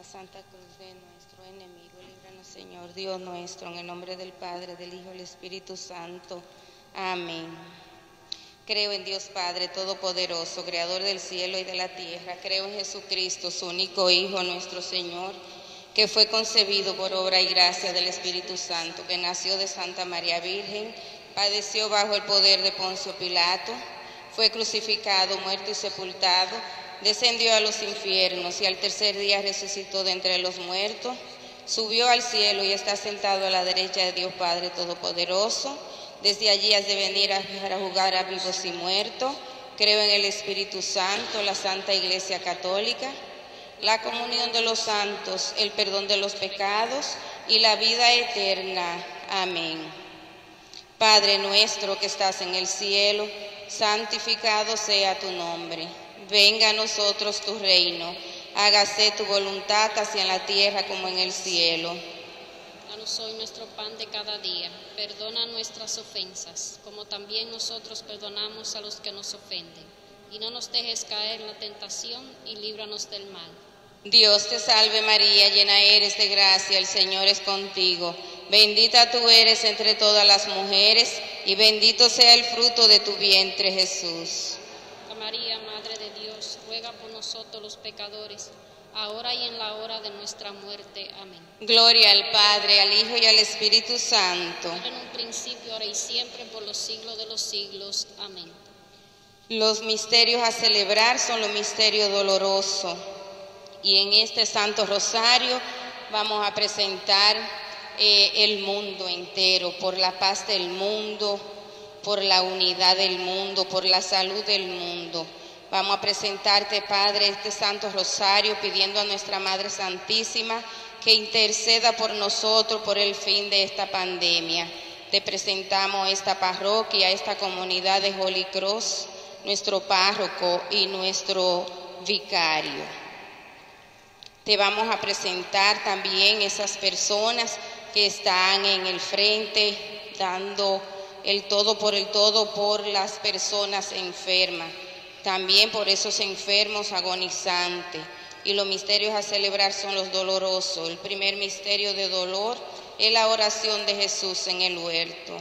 Santa Cruz de nuestro enemigo, líbranos, Señor Dios nuestro, en el nombre del Padre, del Hijo y del Espíritu Santo. Amén. Creo en Dios Padre Todopoderoso, Creador del cielo y de la tierra. Creo en Jesucristo, su único Hijo, nuestro Señor, que fue concebido por obra y gracia del Espíritu Santo, que nació de Santa María Virgen, padeció bajo el poder de Poncio Pilato, fue crucificado, muerto y sepultado, descendió a los infiernos y al tercer día resucitó de entre los muertos, subió al cielo y está sentado a la derecha de Dios Padre Todopoderoso. Desde allí has de venir para juzgar a vivos y muertos. Creo en el Espíritu Santo, la Santa Iglesia Católica, la comunión de los santos, el perdón de los pecados y la vida eterna. Amén. Padre nuestro que estás en el cielo, santificado sea tu nombre. Venga a nosotros tu reino, hágase tu voluntad así en la tierra como en el cielo. Danos hoy nuestro pan de cada día, perdona nuestras ofensas, como también nosotros perdonamos a los que nos ofenden. Y no nos dejes caer en la tentación y líbranos del mal. Dios te salve María, llena eres de gracia, el Señor es contigo. Bendita tú eres entre todas las mujeres, y bendito sea el fruto de tu vientre, Jesús. Santa María, Madre de Dios, ruega por nosotros los pecadores, ahora y en la hora de nuestra muerte. Amén. Gloria al Padre, al Hijo y al Espíritu Santo. En un principio, ahora y siempre, por los siglos de los siglos. Amén. Los misterios a celebrar son los misterios dolorosos. Y en este Santo Rosario vamos a presentar el mundo entero, por la paz del mundo, por la unidad del mundo, por la salud del mundo. Vamos a presentarte, Padre, este Santo Rosario, pidiendo a nuestra Madre Santísima que interceda por nosotros por el fin de esta pandemia. Te presentamos esta parroquia, esta comunidad de Holy Cross, nuestro párroco y nuestro vicario. Te vamos a presentar también esas personas que están en el frente dando el todo por las personas enfermas, también por esos enfermos agonizantes. Y los misterios a celebrar son los dolorosos. El primer misterio de dolor es la oración de Jesús en el huerto.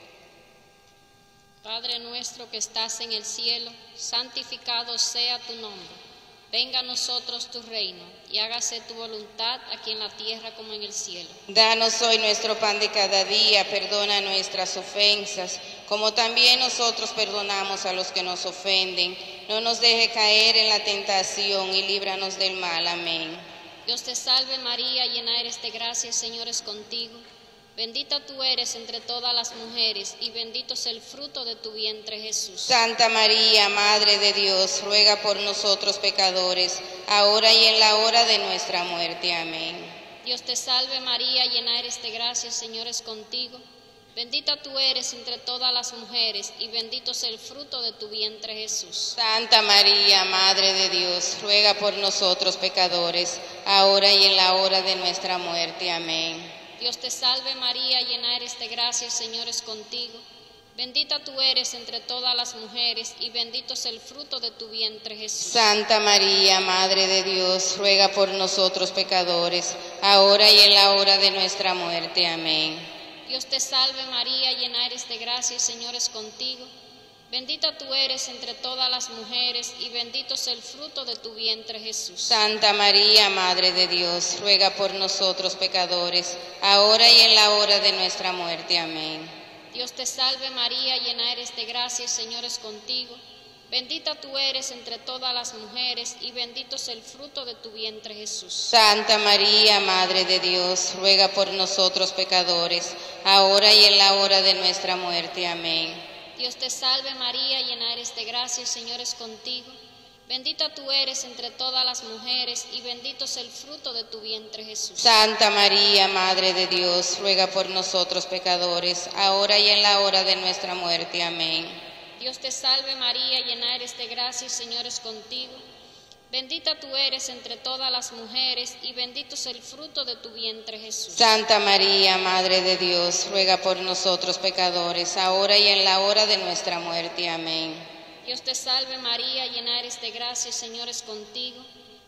Padre nuestro que estás en el cielo, santificado sea tu nombre. Venga a nosotros tu reino, y hágase tu voluntad aquí en la tierra como en el cielo. Danos hoy nuestro pan de cada día, perdona nuestras ofensas, como también nosotros perdonamos a los que nos ofenden. No nos deje caer en la tentación y líbranos del mal. Amén. Dios te salve María, llena eres de gracia, el Señor es contigo. Bendita tú eres entre todas las mujeres, y bendito es el fruto de tu vientre, Jesús. Santa María, Madre de Dios, ruega por nosotros pecadores, ahora y en la hora de nuestra muerte. Amén. Dios te salve María, llena eres de gracia, el Señor es contigo. Bendita tú eres entre todas las mujeres, y bendito es el fruto de tu vientre, Jesús. Santa María, Madre de Dios, ruega por nosotros pecadores, ahora y en la hora de nuestra muerte. Amén. Dios te salve María, llena eres de gracia, el Señor es contigo. Bendita tú eres entre todas las mujeres, y bendito es el fruto de tu vientre, Jesús. Santa María, Madre de Dios, ruega por nosotros pecadores, ahora y en la hora de nuestra muerte. Amén. Dios te salve María, llena eres de gracia, el Señor es contigo. Bendita tú eres entre todas las mujeres, y bendito es el fruto de tu vientre, Jesús. Santa María, Madre de Dios, ruega por nosotros pecadores, ahora y en la hora de nuestra muerte. Amén. Dios te salve María, llena eres de gracia, el Señor es contigo. Bendita tú eres entre todas las mujeres, y bendito es el fruto de tu vientre, Jesús. Santa María, Madre de Dios, ruega por nosotros pecadores, ahora y en la hora de nuestra muerte. Amén. Dios te salve María, llena eres de gracia, el Señor es contigo. Bendita tú eres entre todas las mujeres, y bendito es el fruto de tu vientre, Jesús. Santa María, Madre de Dios, ruega por nosotros pecadores, ahora y en la hora de nuestra muerte. Amén. Dios te salve María, llena eres de gracia, el Señor es contigo. Bendita tú eres entre todas las mujeres, y bendito es el fruto de tu vientre, Jesús. Santa María, Madre de Dios, ruega por nosotros pecadores, ahora y en la hora de nuestra muerte. Amén. Dios te salve María, llena eres de gracia, el Señor es contigo.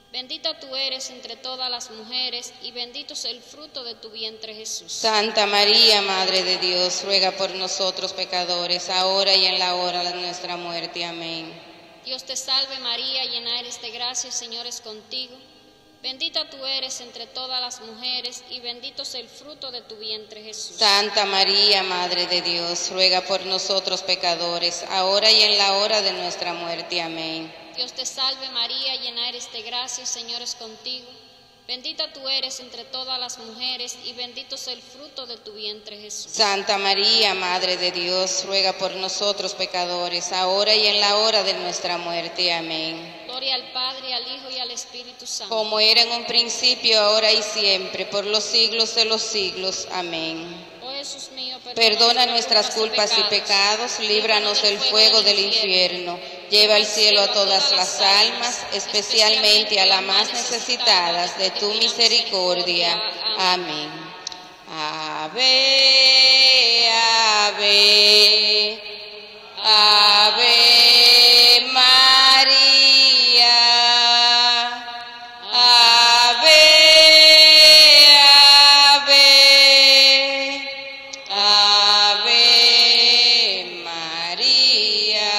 Bendita tú eres entre todas las mujeres, y bendito es el fruto de tu vientre, Jesús. Santa María, Madre de Dios, ruega por nosotros pecadores, ahora y en la hora de nuestra muerte. Amén. Dios te salve María, llena eres de gracia, el Señor es contigo. Bendita tú eres entre todas las mujeres, y bendito es el fruto de tu vientre, Jesús. Santa María, Madre de Dios, ruega por nosotros pecadores, ahora y en la hora de nuestra muerte. Amén. Dios te salve María, llena eres de gracia, el Señor es contigo. Bendita tú eres entre todas las mujeres, y bendito es el fruto de tu vientre, Jesús. Santa María, Madre de Dios, ruega por nosotros pecadores, ahora y en la hora de nuestra muerte. Amén. Gloria al Padre, al Hijo y al Espíritu Santo. Como era en un principio, ahora y siempre, por los siglos de los siglos. Amén. Oh Jesús mío, Perdona nuestras culpas y pecados, líbranos del fuego del infierno. Lleva al cielo a todas las almas, especialmente a las más necesitadas de tu misericordia. Amén. Ave, ave, ave María. Ave, ave, ave María.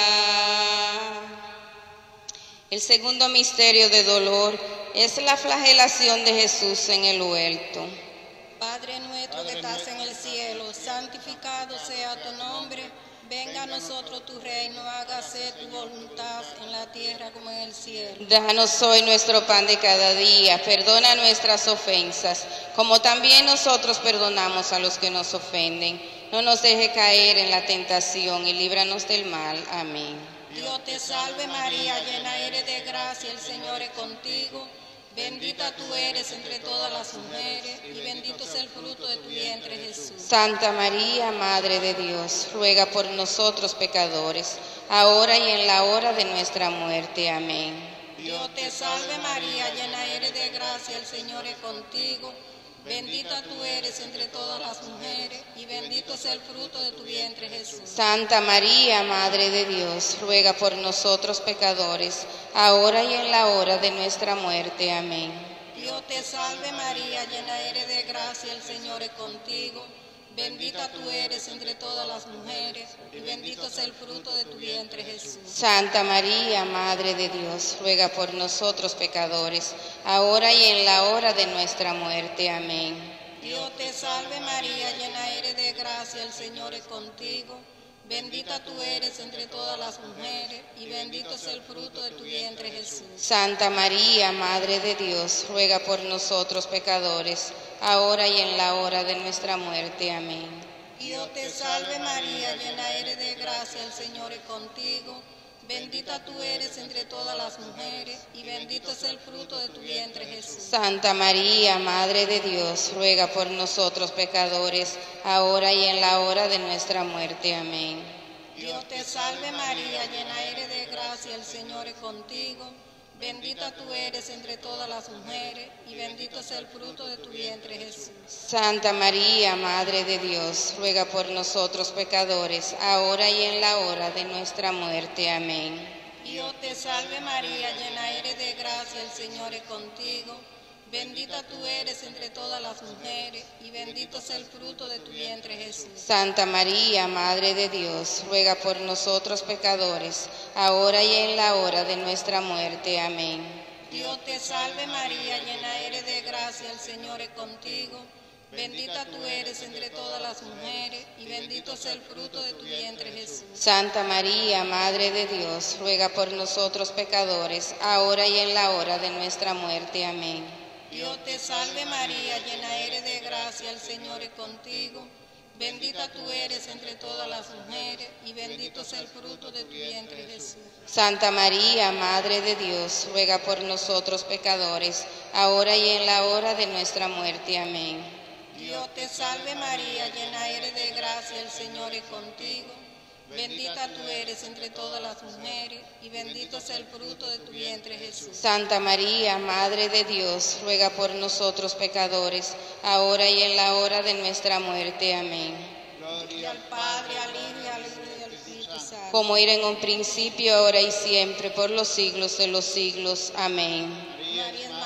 El segundo misterio de dolor es la flagelación de Jesús en el huerto. Padre nuestro que estás en el cielo, santificado sea tu nombre. Venga a nosotros tu reino, hágase tu voluntad en la tierra como en el cielo. Danos hoy nuestro pan de cada día, perdona nuestras ofensas, como también nosotros perdonamos a los que nos ofenden. No nos deje caer en la tentación y líbranos del mal. Amén. Dios te salve María, llena eres de gracia, el Señor es contigo. Bendita tú eres entre todas las mujeres, y bendito es el fruto de tu vientre, Jesús. Santa María, Madre de Dios, ruega por nosotros pecadores, ahora y en la hora de nuestra muerte. Amén. Dios te salve María, llena eres de gracia, el Señor es contigo. Bendita tú eres entre todas las mujeres, y bendito es el fruto de tu vientre, Jesús. Santa María, Madre de Dios, ruega por nosotros pecadores, ahora y en la hora de nuestra muerte. Amén. Dios te salve María, llena eres de gracia, el Señor es contigo. Bendita tú eres entre todas las mujeres, y bendito es el fruto de tu vientre, Jesús. Santa María, Madre de Dios, ruega por nosotros pecadores, ahora y en la hora de nuestra muerte. Amén. Dios te salve María, llena eres de gracia, el Señor es contigo. Bendita tú eres entre todas las mujeres, y bendito es el fruto de tu vientre, Jesús. Santa María, Madre de Dios, ruega por nosotros pecadores, ahora y en la hora de nuestra muerte. Amén. Dios te salve María, llena eres de gracia, el Señor es contigo. Bendita tú eres entre todas las mujeres, y bendito es el fruto de tu vientre, Jesús. Santa María, Madre de Dios, ruega por nosotros pecadores, ahora y en la hora de nuestra muerte. Amén. Dios te salve María, llena eres de gracia, el Señor es contigo. Bendita tú eres entre todas las mujeres, y bendito es el fruto de tu vientre, Jesús. Santa María, Madre de Dios, ruega por nosotros pecadores, ahora y en la hora de nuestra muerte. Amén. Dios te salve María, llena eres de gracia, el Señor es contigo. Bendita tú eres entre todas las mujeres, y bendito es el fruto de tu vientre, Jesús. Santa María, Madre de Dios, ruega por nosotros pecadores, ahora y en la hora de nuestra muerte. Amén. Dios te salve María, llena eres de gracia, el Señor es contigo. Bendita tú eres entre todas las mujeres, y bendito es el fruto de tu vientre, Jesús. Santa María, Madre de Dios, ruega por nosotros pecadores, ahora y en la hora de nuestra muerte. Amén. Dios te salve María, llena eres de gracia, el Señor es contigo. Bendita tú eres entre todas las mujeres, y bendito es el fruto de tu vientre, Jesús. Santa María, Madre de Dios, ruega por nosotros pecadores, ahora y en la hora de nuestra muerte. Amén. Dios te salve María, llena eres de gracia, el Señor es contigo. Bendita tú eres entre todas las mujeres, y bendito es el fruto de tu vientre, Jesús. Santa María, Madre de Dios, ruega por nosotros pecadores, ahora y en la hora de nuestra muerte. Amén. Gloria al Padre, al Hijo y al Espíritu Santo. Como era en un principio, ahora y siempre, por los siglos de los siglos. Amén. María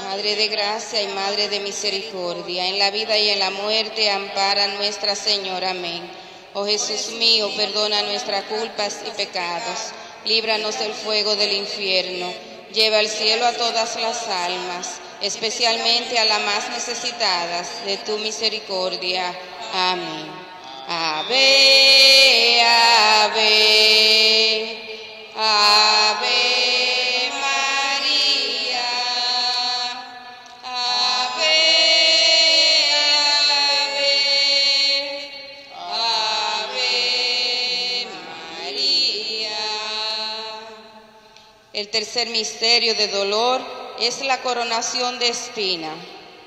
Madre de gracia y Madre de misericordia, en la vida y en la muerte, ampara Nuestra Señora. Amén. Oh Jesús mío, perdona nuestras culpas y pecados, líbranos del fuego del infierno, lleva al cielo a todas las almas, especialmente a las más necesitadas de tu misericordia. Amén. Ave, ave, ave María, ave, ave, ave María. El tercer misterio de dolor es la coronación de espina.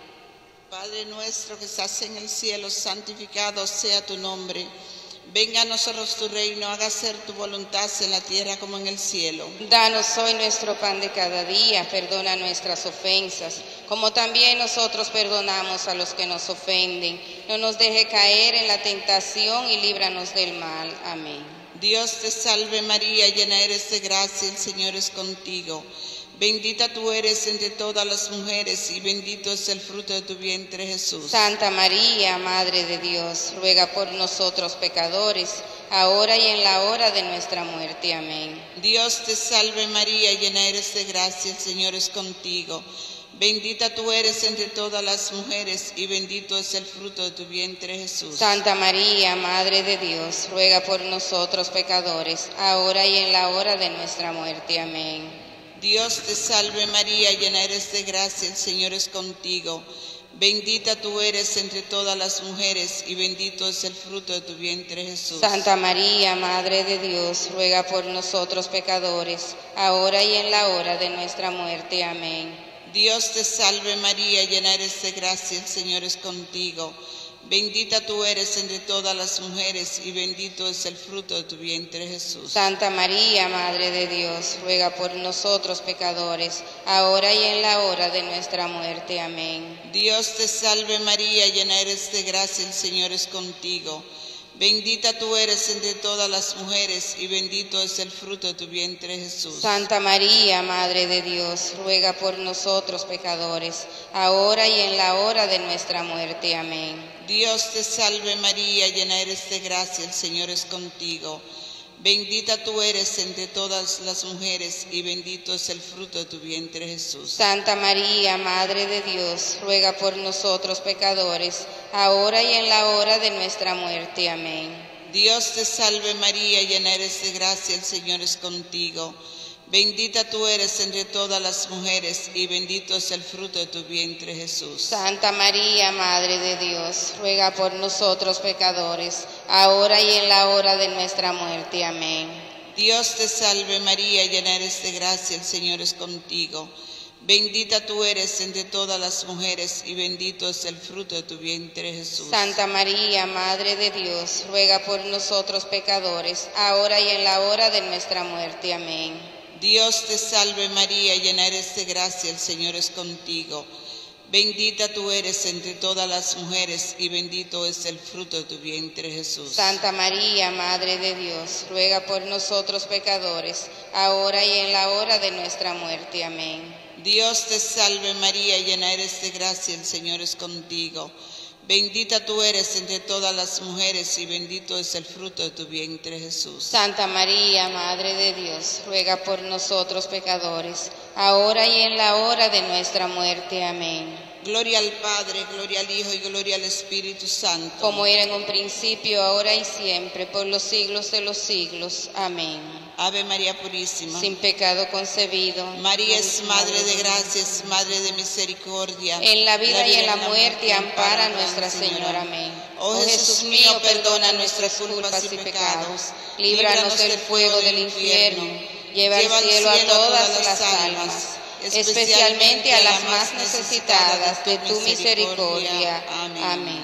Padre nuestro que estás en el cielo, santificado sea tu nombre. Venga a nosotros tu reino, hágase tu voluntad en la tierra como en el cielo. Danos hoy nuestro pan de cada día, perdona nuestras ofensas, como también nosotros perdonamos a los que nos ofenden. No nos deje caer en la tentación y líbranos del mal. Amén. Dios te salve María, llena eres de gracia, el Señor es contigo. Bendita tú eres entre todas las mujeres y bendito es el fruto de tu vientre, Jesús. Santa María, Madre de Dios, ruega por nosotros pecadores, ahora y en la hora de nuestra muerte. Amén. Dios te salve María, llena eres de gracia, el Señor es contigo. Bendita tú eres entre todas las mujeres y bendito es el fruto de tu vientre, Jesús. Santa María, Madre de Dios, ruega por nosotros pecadores, ahora y en la hora de nuestra muerte. Amén. Dios te salve María, llena eres de gracia, el Señor es contigo. Bendita tú eres entre todas las mujeres y bendito es el fruto de tu vientre, Jesús. Santa María, Madre de Dios, ruega por nosotros pecadores, ahora y en la hora de nuestra muerte. Amén. Dios te salve María, llena eres de gracia, el Señor es contigo. Bendita tú eres entre todas las mujeres y bendito es el fruto de tu vientre, Jesús. Santa María, Madre de Dios, ruega por nosotros pecadores, ahora y en la hora de nuestra muerte. Amén. Dios te salve María, llena eres de gracia, el Señor es contigo. Bendita tú eres entre todas las mujeres y bendito es el fruto de tu vientre, Jesús. Santa María, Madre de Dios, ruega por nosotros pecadores, ahora y en la hora de nuestra muerte. Amén. Dios te salve María, llena eres de gracia, el Señor es contigo. Bendita tú eres entre todas las mujeres y bendito es el fruto de tu vientre, Jesús. Santa María, Madre de Dios, ruega por nosotros pecadores, ahora y en la hora de nuestra muerte. Amén. Dios te salve María, llena eres de gracia, el Señor es contigo. Bendita tú eres entre todas las mujeres y bendito es el fruto de tu vientre, Jesús. Santa María, Madre de Dios, ruega por nosotros pecadores, ahora y en la hora de nuestra muerte. Amén. Dios te salve María, llena eres de gracia, el Señor es contigo. Bendita tú eres entre todas las mujeres y bendito es el fruto de tu vientre, Jesús. Santa María, Madre de Dios, ruega por nosotros pecadores, ahora y en la hora de nuestra muerte. Amén. Dios te salve María, llena eres de gracia, el Señor es contigo. Bendita tú eres entre todas las mujeres y bendito es el fruto de tu vientre, Jesús. Santa María, Madre de Dios, ruega por nosotros pecadores, ahora y en la hora de nuestra muerte. Amén. Dios te salve María, llena eres de gracia, el Señor es contigo. Bendita tú eres entre todas las mujeres y bendito es el fruto de tu vientre, Jesús. Santa María, Madre de Dios, ruega por nosotros pecadores, ahora y en la hora de nuestra muerte. Amén. Gloria al Padre, gloria al Hijo y gloria al Espíritu Santo. Como era en un principio, ahora y siempre, por los siglos de los siglos. Amén. Ave María Purísima, sin pecado concebido. María es Madre de gracia, es Madre de misericordia. En la vida y en la muerte, ampara a Nuestra Señora. Amén. Oh Jesús mío, perdona nuestras culpas y pecados. Líbranos del fuego del infierno. Lleva al cielo a todas las almas, especialmente a las más necesitadas de tu misericordia. Amén.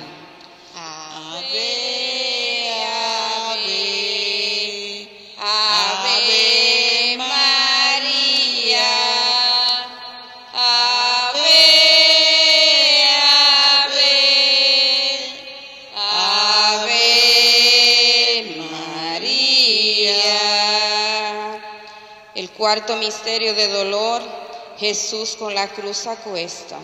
Ave, ave, Ave María, Ave, Ave, Ave María. El cuarto misterio de dolor Jesús con la cruz a cuesta.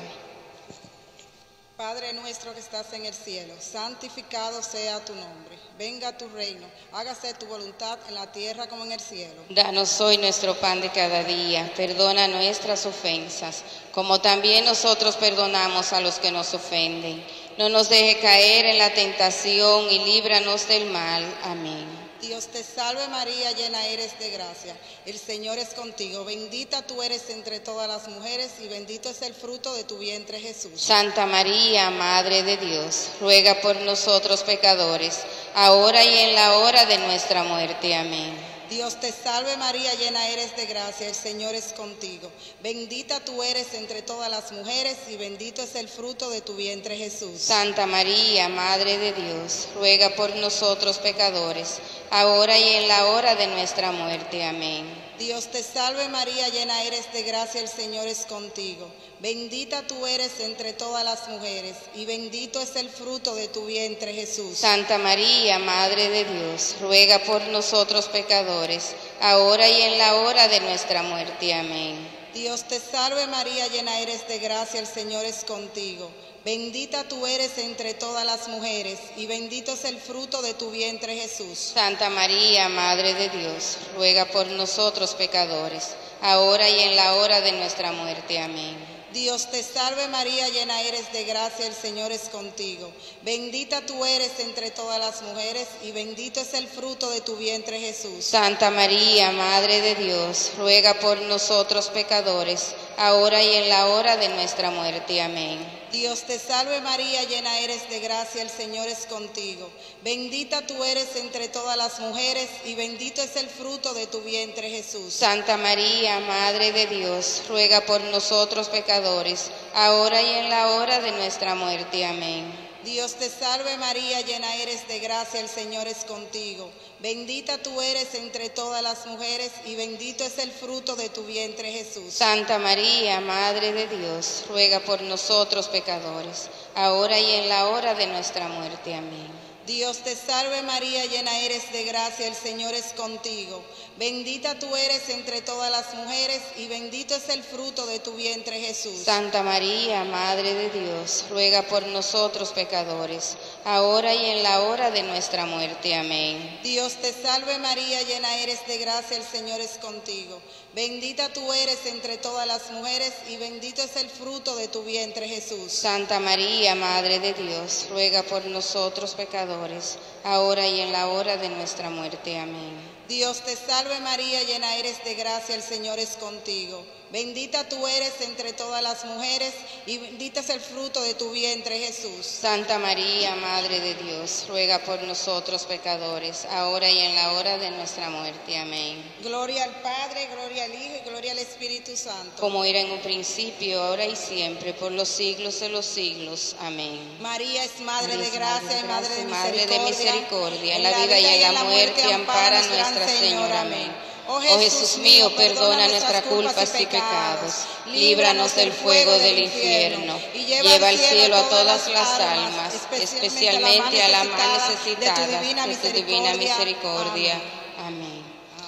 Padre nuestro que estás en el cielo, santificado sea tu nombre. Venga tu reino, hágase tu voluntad en la tierra como en el cielo. Danos hoy nuestro pan de cada día. Perdona nuestras ofensas, como también nosotros perdonamos a los que nos ofenden. No nos deje caer en la tentación y líbranos del mal. Amén. Dios te salve María, llena eres de gracia. El Señor es contigo. Bendita tú eres entre todas las mujeres y bendito es el fruto de tu vientre Jesús. Santa María, Madre de Dios, ruega por nosotros pecadores, ahora y en la hora de nuestra muerte. Amén. Dios te salve María, llena eres de gracia, el Señor es contigo. Bendita tú eres entre todas las mujeres y bendito es el fruto de tu vientre Jesús. Santa María, Madre de Dios, ruega por nosotros pecadores, ahora y en la hora de nuestra muerte. Amén. Dios te salve María, llena eres de gracia, el Señor es contigo. Bendita tú eres entre todas las mujeres y bendito es el fruto de tu vientre Jesús. Santa María, Madre de Dios, ruega por nosotros pecadores, ahora y en la hora de nuestra muerte. Amén. Dios te salve María, llena eres de gracia, el Señor es contigo. Bendita tú eres entre todas las mujeres y bendito es el fruto de tu vientre Jesús. Santa María, Madre de Dios, ruega por nosotros pecadores, ahora y en la hora de nuestra muerte. Amén. Dios te salve María, llena eres de gracia, el Señor es contigo. Bendita tú eres entre todas las mujeres y bendito es el fruto de tu vientre Jesús. Santa María, Madre de Dios, ruega por nosotros pecadores, ahora y en la hora de nuestra muerte. Amén. Dios te salve María, llena eres de gracia, el Señor es contigo. Bendita tú eres entre todas las mujeres y bendito es el fruto de tu vientre Jesús. Santa María, Madre de Dios, ruega por nosotros pecadores, ahora y en la hora de nuestra muerte. Amén. Dios te salve María, llena eres de gracia, el Señor es contigo. Bendita tú eres entre todas las mujeres y bendito es el fruto de tu vientre Jesús. Santa María, Madre de Dios, ruega por nosotros pecadores, ahora y en la hora de nuestra muerte. Amén. Dios te salve María, llena eres de gracia, el Señor es contigo. Bendita tú eres entre todas las mujeres y bendito es el fruto de tu vientre Jesús. Santa María, Madre de Dios, ruega por nosotros pecadores, ahora y en la hora de nuestra muerte. Amén. Dios te salve María, llena eres de gracia, el Señor es contigo. Bendita tú eres entre todas las mujeres y bendito es el fruto de tu vientre Jesús. Santa María, Madre de Dios, ruega por nosotros pecadores, ahora y en la hora de nuestra muerte. Amén. Dios te salve María, llena eres de gracia, el Señor es contigo. Bendita tú eres entre todas las mujeres y bendito es el fruto de tu vientre Jesús. Santa María, Madre de Dios, ruega por nosotros pecadores, ahora y en la hora de nuestra muerte. Amén. Gloria al Padre, gloria al Hijo y gloria al Espíritu Santo. Como era en un principio, ahora y siempre, por los siglos de los siglos. Amén. María es Madre de gracia y Madre de misericordia, en la vida y en la muerte, ampara nuestra Señora. Amén. Oh Jesús mío, perdona nuestras culpas y pecados, líbranos del fuego del infierno, y lleva al cielo a todas las almas, especialmente a las más necesitadas de tu divina misericordia. Amén.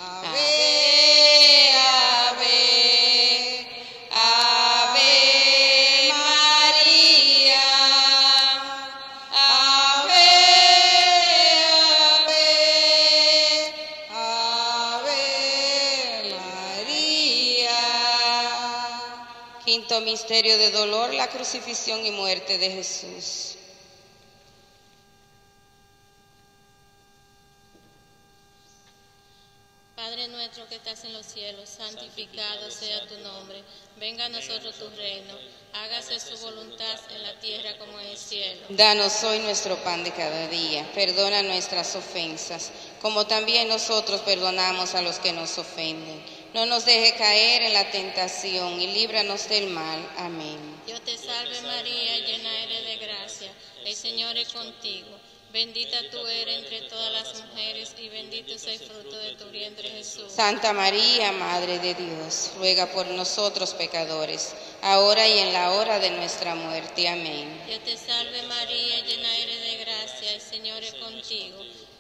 Ave, ave, ave María, ave, ave, ave María. Quinto misterio de dolor, la crucifixión y muerte de Jesús. Padre nuestro que estás en los cielos, santificado sea tu nombre. Venga a nosotros tu reino. Hágase su voluntad en la tierra como en el cielo. Danos hoy nuestro pan de cada día. Perdona nuestras ofensas, como también nosotros perdonamos a los que nos ofenden. No nos deje caer en la tentación y líbranos del mal. Amén. Dios te salve María, llena eres de gracia. El Señor es contigo. Bendita tú eres entre todas las mujeres y bendito es el fruto de tu vientre Jesús. Santa María, Madre de Dios, ruega por nosotros pecadores, ahora y en la hora de nuestra muerte. Amén. Dios te salve María, llena eres de gracia, el Señor es contigo.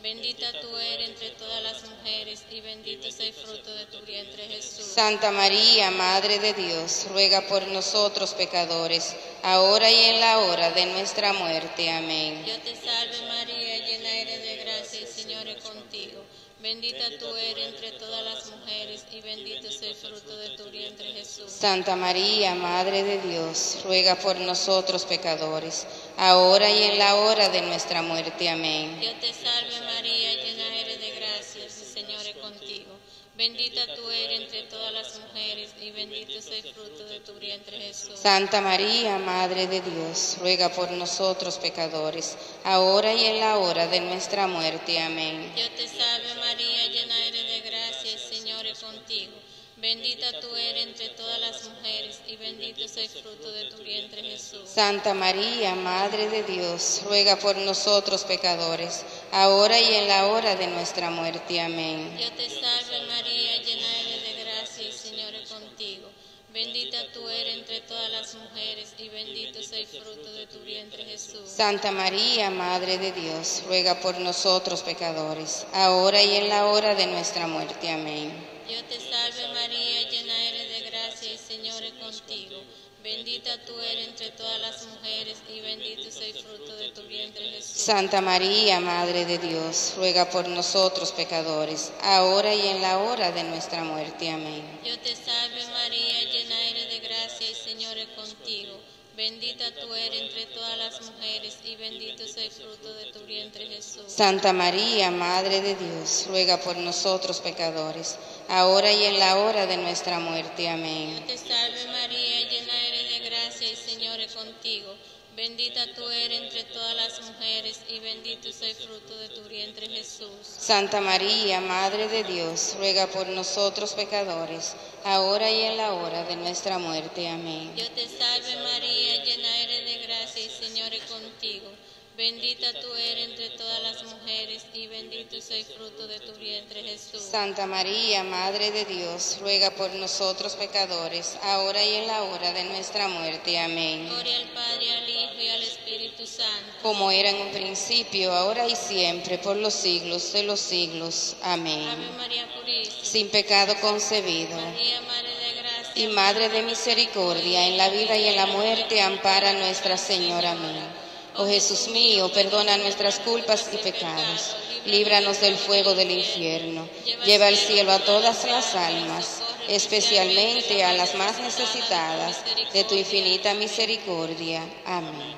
Bendita tú eres entre todas las mujeres y bendito es el fruto de tu vientre, Jesús. Santa María, Madre de Dios, ruega por nosotros pecadores, ahora y en la hora de nuestra muerte. Amén. Dios te salve María, llena eres de gracia, el Señor es contigo. Bendita tú eres entre todas las mujeres y bendito es el fruto de tu vientre, Jesús. Santa María, Madre de Dios, ruega por nosotros pecadores, ahora y en la hora de nuestra muerte. Amén. Dios te salve María, llena eres de gracia, el Señor es contigo. Bendita tú eres entre todas las mujeres y bendito es el fruto de tu vientre, Jesús. Santa María, Madre de Dios, ruega por nosotros pecadores, ahora y en la hora de nuestra muerte. Amén. Dios te salve María, llena eres de gracia, el Señor es contigo. Bendita tú eres entre todas las mujeres y bendito es el fruto de tu vientre, Jesús. Santa María, Madre de Dios, ruega por nosotros pecadores, ahora y en la hora de nuestra muerte. Amén. Dios te salve María, llena eres de gracia, el Señor es contigo. Bendita tú eres entre todas las mujeres y bendito es el fruto de tu vientre, Jesús. Santa María, Madre de Dios, ruega por nosotros pecadores, ahora y en la hora de nuestra muerte. Amén. Dios te salve María, llena eres de gracia, el Señor es contigo. Bendita tú eres entre todas las mujeres y bendito es el fruto de tu vientre, Jesús. Santa María, Madre de Dios, ruega por nosotros pecadores, ahora y en la hora de nuestra muerte. Amén. Dios te salve María, llena eres de gracia, el Señor es contigo. Bendita tú eres entre todas las mujeres y bendito es el fruto de tu vientre, Jesús. Santa María, Madre de Dios, ruega por nosotros pecadores, ahora y en la hora de nuestra muerte. Amén. Dios te salve María, llena eres de gracia, el Señor es contigo. Bendita tú eres entre todas las mujeres y bendito es el fruto de tu vientre, Jesús. Santa María, Madre de Dios, ruega por nosotros pecadores, ahora y en la hora de nuestra muerte. Amén. Dios te salve María, llena eres de gracia, el Señor es contigo. Bendita tú eres entre todas las mujeres y bendito es el fruto de tu vientre, Jesús. Santa María, Madre de Dios, ruega por nosotros pecadores, ahora y en la hora de nuestra muerte. Amén. Gloria al Padre, al Hijo y al Espíritu Santo. Como era en un principio, ahora y siempre, por los siglos de los siglos. Amén. Ave María Purísima, Sin pecado concebido. María, Madre de gracia Y Madre de misericordia, en la vida y en la muerte, ampara a Nuestra Señora. Amén. Oh Jesús mío, perdona nuestras culpas y pecados, líbranos del fuego del infierno, lleva al cielo a todas las almas, especialmente a las más necesitadas de tu infinita misericordia. Amén.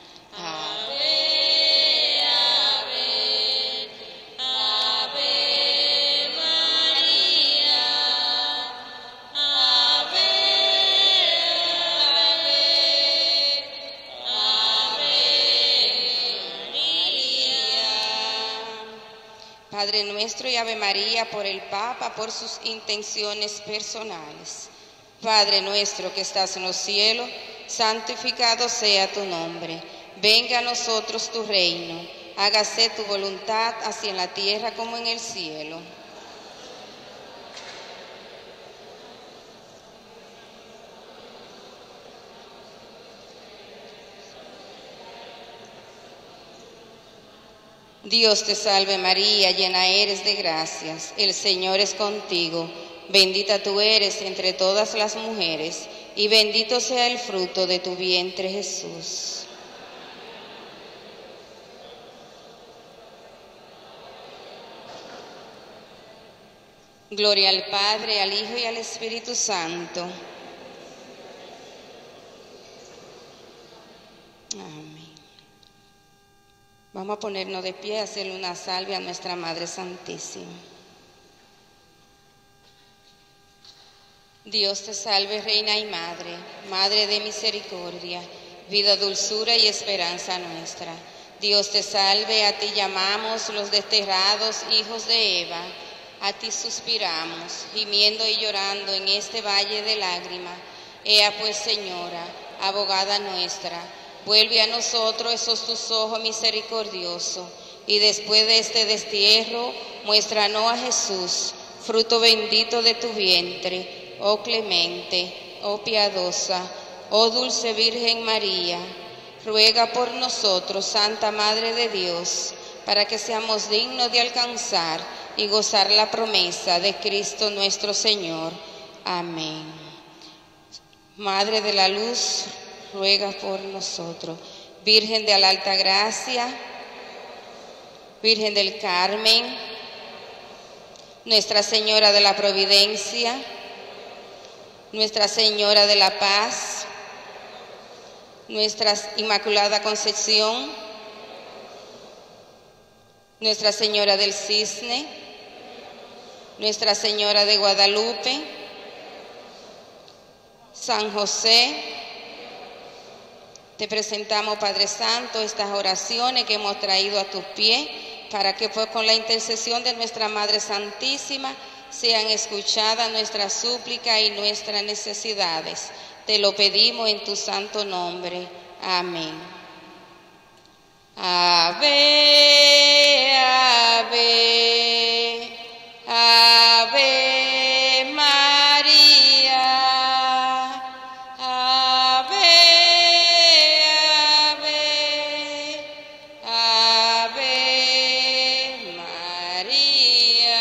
Padre nuestro y Ave María por el Papa, por sus intenciones personales. Padre nuestro que estás en los cielos, santificado sea tu nombre. Venga a nosotros tu reino. Hágase tu voluntad, así en la tierra como en el cielo. Dios te salve María, llena eres de gracias, el Señor es contigo, bendita tú eres entre todas las mujeres, y bendito sea el fruto de tu vientre, Jesús. Gloria al Padre, al Hijo y al Espíritu Santo. Amén. Vamos a ponernos de pie, hacerle una salve a nuestra Madre Santísima. Dios te salve, Reina y Madre, Madre de misericordia, vida, dulzura y esperanza nuestra. Dios te salve, a ti llamamos los desterrados hijos de Eva, a ti suspiramos, gimiendo y llorando en este valle de lágrimas. Ea pues, Señora, abogada nuestra, vuelve a nosotros esos tus ojos misericordiosos, y después de este destierro, muéstranos a Jesús, fruto bendito de tu vientre, oh clemente, oh piadosa, oh dulce Virgen María. Ruega por nosotros, Santa Madre de Dios, para que seamos dignos de alcanzar y gozar la promesa de Cristo nuestro Señor. Amén. Madre de la Luz, ruega por nosotros. Virgen de la Alta Gracia, Virgen del Carmen, Nuestra Señora de la Providencia, Nuestra Señora de la Paz, Nuestra Inmaculada Concepción, Nuestra Señora del Cisne, Nuestra Señora de Guadalupe, San José, te presentamos, Padre Santo, estas oraciones que hemos traído a tus pies, para que con la intercesión de nuestra Madre Santísima sean escuchadas nuestras súplicas y nuestras necesidades. Te lo pedimos en tu santo nombre. Amén. Ave, ave, ave María. Ave, ave, ave María.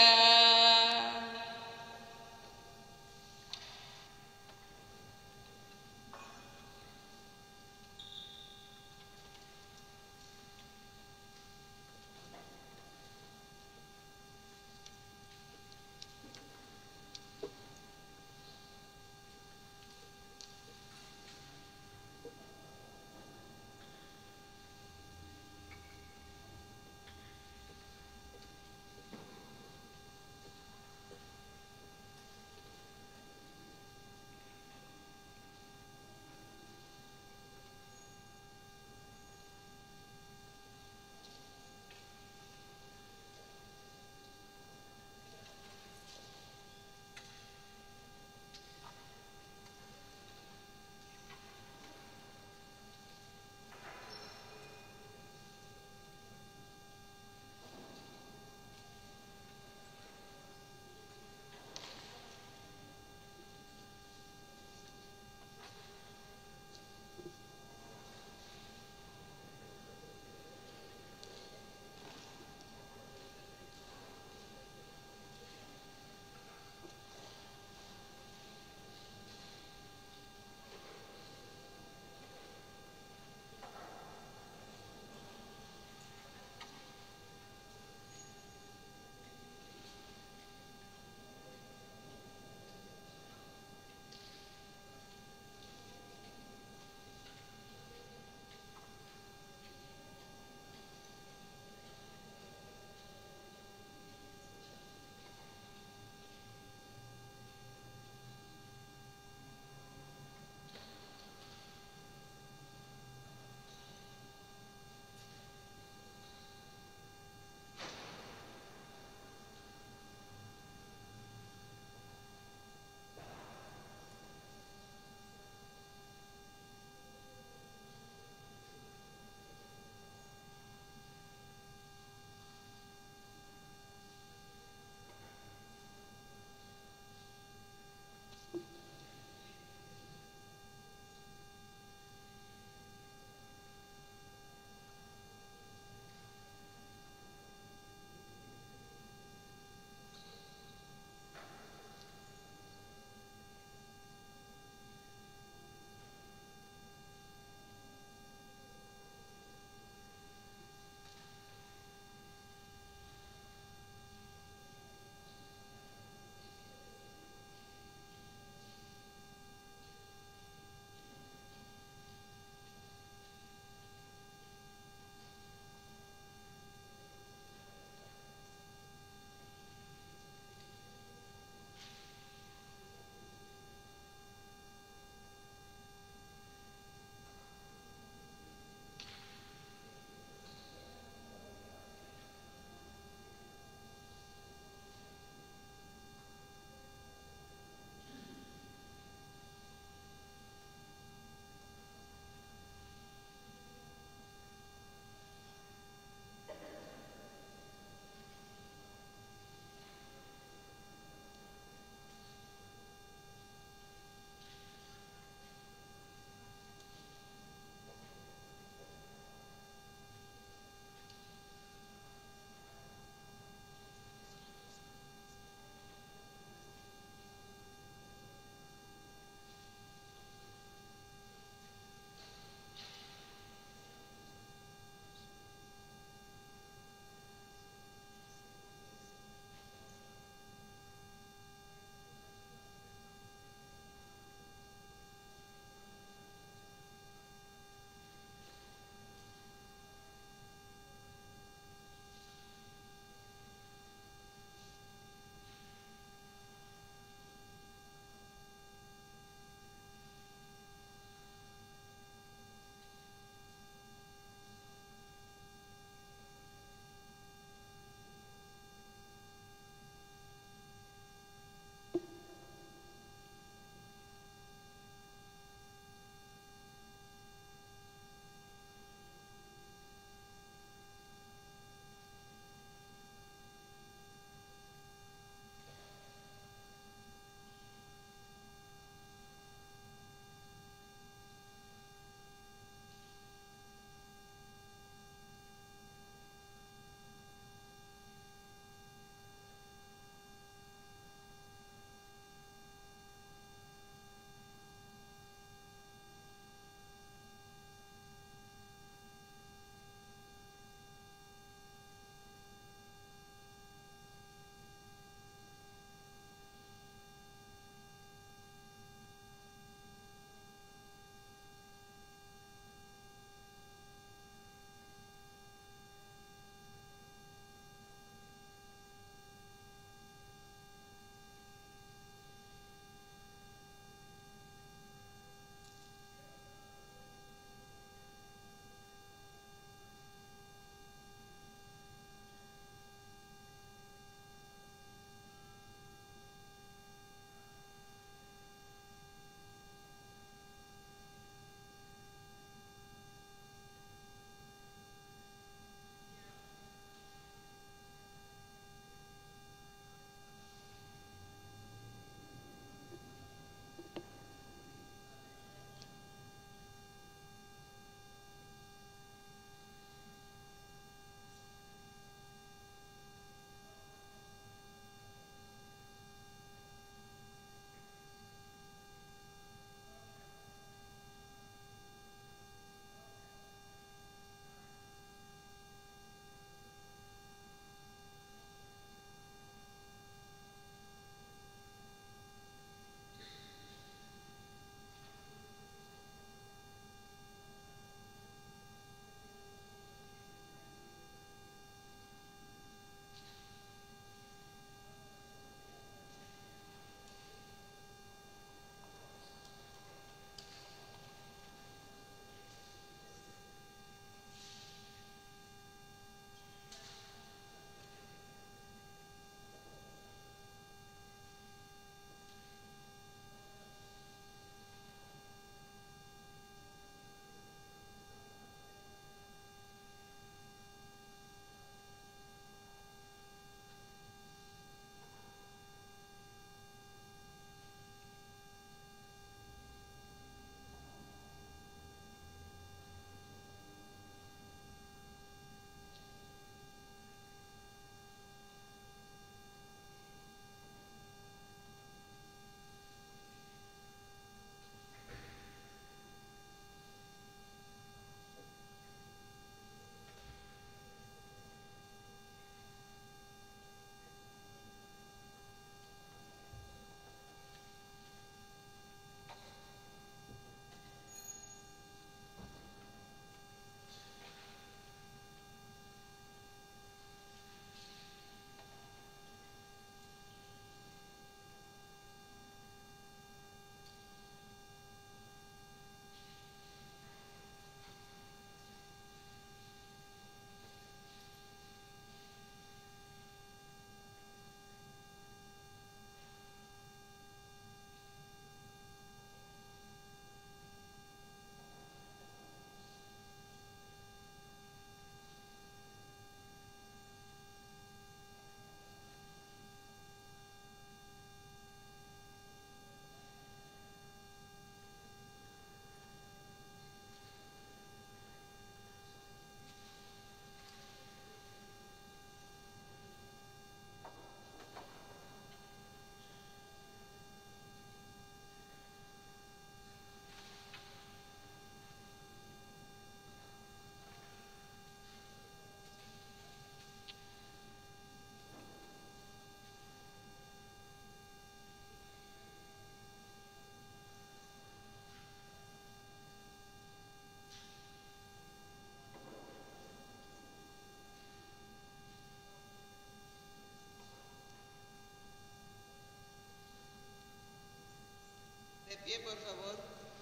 De pie, por favor.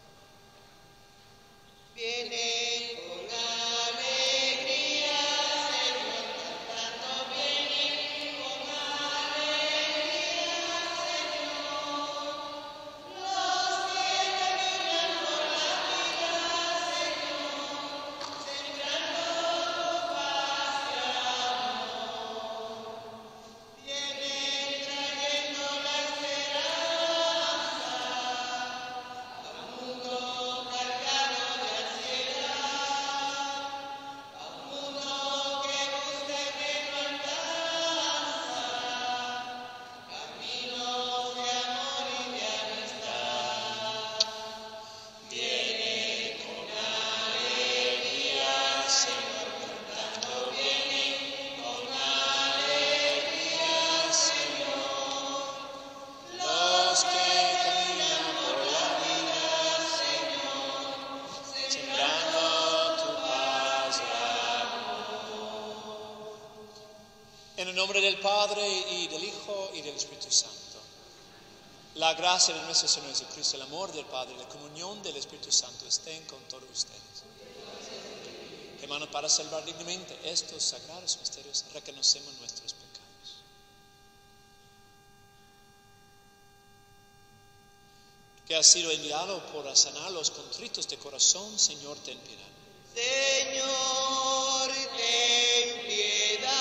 Vienen con alegría, Señor, cantando. Vienen con alegría, Señor. Los que caminan por la vida, Señor, sembrando paz y amor. Vienen trayendo la esperanza al mundo cargado de ansiedad, a un mundo que busca y que no alcanza caminos de amor y de amistad. Vienen con alegría, Señor, cantando. Vienen con alegría, Señor. Los que caminan por la vida, Señor, sembrando tu paz y amor. En el nombre del Padre, y del Hijo, y del Espíritu Santo. La gracia de nuestro Señor Jesucristo, el amor del Padre y la comunión del Espíritu Santo estén con todos ustedes. Hermanos, para celebrar dignamente estos sagrados misterios, reconocemos nuestros pecados. Que has sido enviado por sanar los contritos de corazón, Señor, ten piedad. Señor, ten piedad.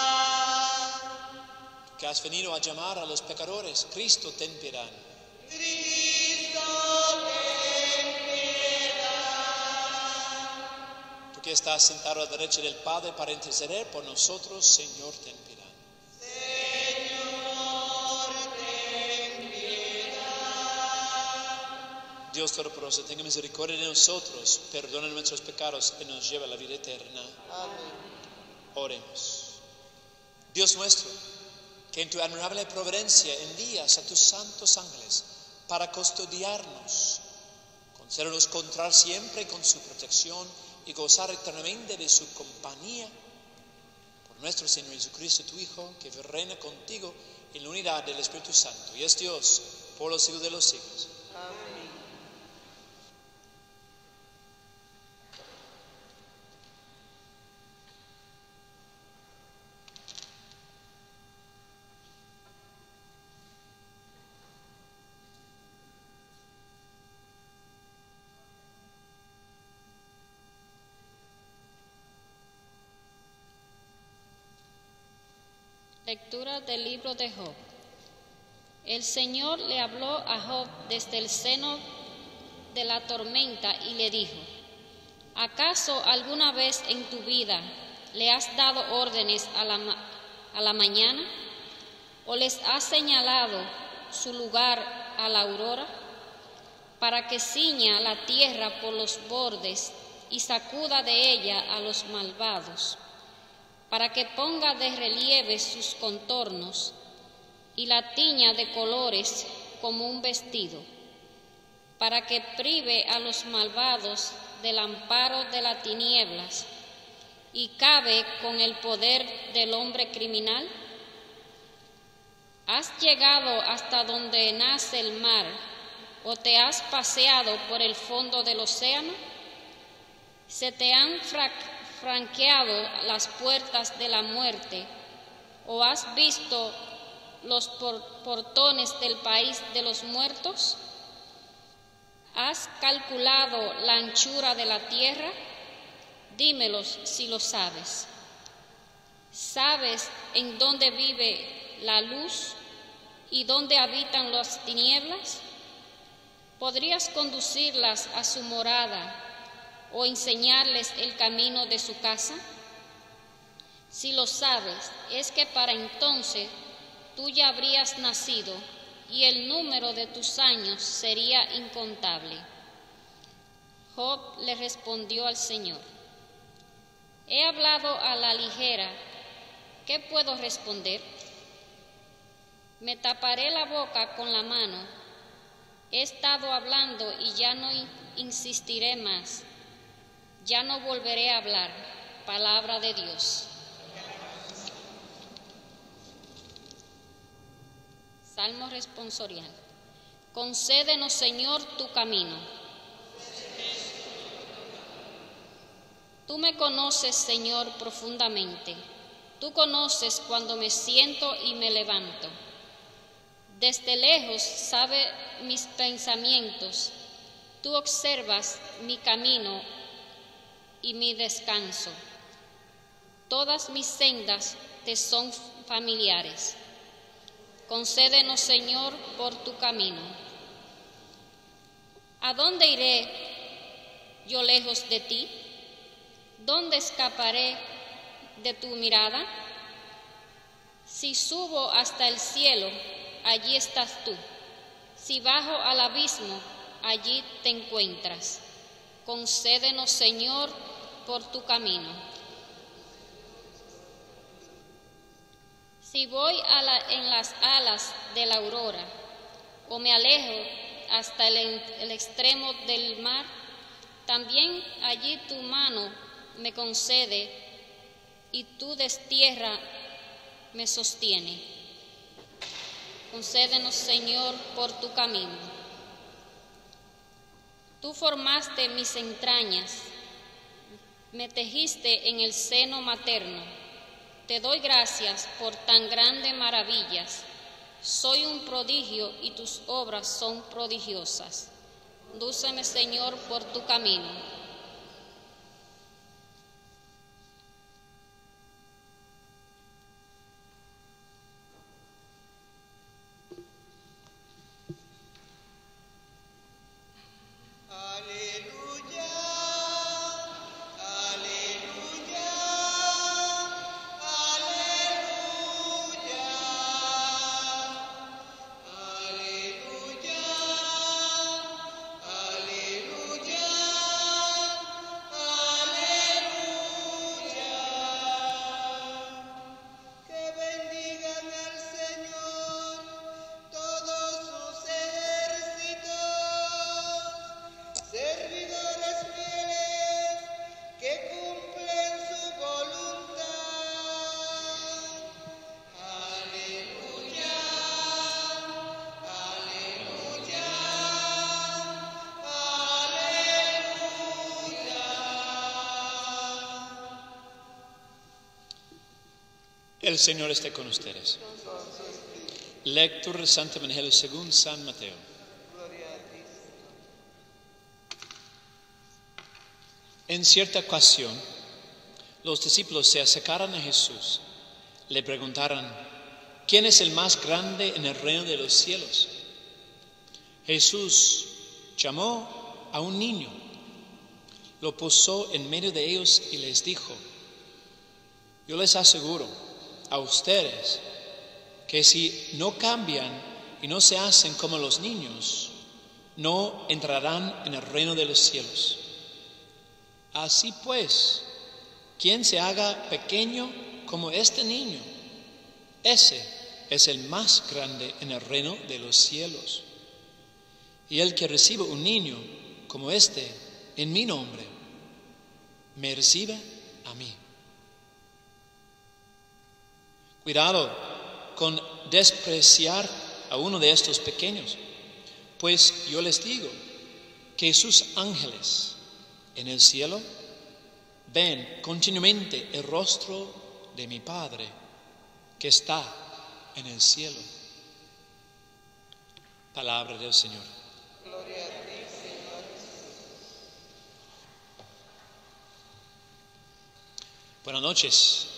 Que has venido a llamar a los pecadores, Cristo, ten piedad. Cristo, ten piedad. Tú que estás sentado a la derecha del Padre para interceder por nosotros, Señor, ten piedad. Señor, ten piedad. Dios Todopoderoso, tenga misericordia de nosotros, perdona nuestros pecados y nos lleva a la vida eterna. Amén. Oremos. Dios nuestro, que en tu admirable providencia envías a tus santos ángeles para custodiarnos, concédenos contar siempre con su protección y gozar eternamente de su compañía. Por nuestro Señor Jesucristo, tu Hijo, que reina contigo en la unidad del Espíritu Santo, y es Dios por los siglos de los siglos. Amén. Lectura del libro de Job. El Señor le habló a Job desde el seno de la tormenta y le dijo: ¿acaso alguna vez en tu vida le has dado órdenes a la mañana? ¿O les has señalado su lugar a la aurora? Para que ciña la tierra por los bordes y sacuda de ella a los malvados, para que ponga de relieve sus contornos y la tiña de colores como un vestido, para que prive a los malvados del amparo de las tinieblas y cabe con el poder del hombre criminal. ¿Has llegado hasta donde nace el mar o te has paseado por el fondo del océano? ¿Se te han franqueado las puertas de la muerte o has visto los portones del país de los muertos? ¿Has calculado la anchura de la tierra? Dímelos si lo sabes. ¿Sabes en dónde vive la luz y dónde habitan las tinieblas? ¿Podrías conducirlas a su morada o enseñarles el camino de su casa? Si lo sabes, es que para entonces tú ya habrías nacido y el número de tus años sería incontable. Job le respondió al Señor: he hablado a la ligera, ¿qué puedo responder? Me taparé la boca con la mano. He estado hablando y ya no insistiré más. Ya no volveré a hablar. Palabra de Dios. Salmo responsorial. Concédenos, Señor, tu camino. Tú me conoces, Señor, profundamente. Tú conoces cuando me siento y me levanto. Desde lejos sabe mis pensamientos. Tú observas mi camino y mi descanso. Todas mis sendas te son familiares. Concédenos, Señor, por tu camino. ¿A dónde iré yo lejos de ti? ¿Dónde escaparé de tu mirada? Si subo hasta el cielo, allí estás tú. Si bajo al abismo, allí te encuentras. Concédenos, Señor, por tu camino. Si voy en las alas de la aurora, o me alejo hasta el extremo del mar, también allí tu mano me concede y tu destierra me sostiene. Concédenos, Señor, por tu camino. Tú formaste mis entrañas, me tejiste en el seno materno. Te doy gracias por tan grandes maravillas. Soy un prodigio y tus obras son prodigiosas. Condúceme, Señor, por tu camino. El Señor esté con ustedes. Lectura del Santo Evangelio según San Mateo. En cierta ocasión, los discípulos se acercaron a Jesús. Le preguntaron: ¿quién es el más grande en el reino de los cielos? Jesús llamó a un niño, lo puso en medio de ellos y les dijo: yo les aseguro a ustedes que si no cambian y no se hacen como los niños, no entrarán en el reino de los cielos. Así pues, quien se haga pequeño como este niño, ese es el más grande en el reino de los cielos. Y el que recibe un niño como este en mi nombre, me recibe a mí. Cuidado con despreciar a uno de estos pequeños, pues yo les digo que sus ángeles en el cielo ven continuamente el rostro de mi Padre que está en el cielo. Palabra del Señor. Gloria a ti, Señor. Buenas noches.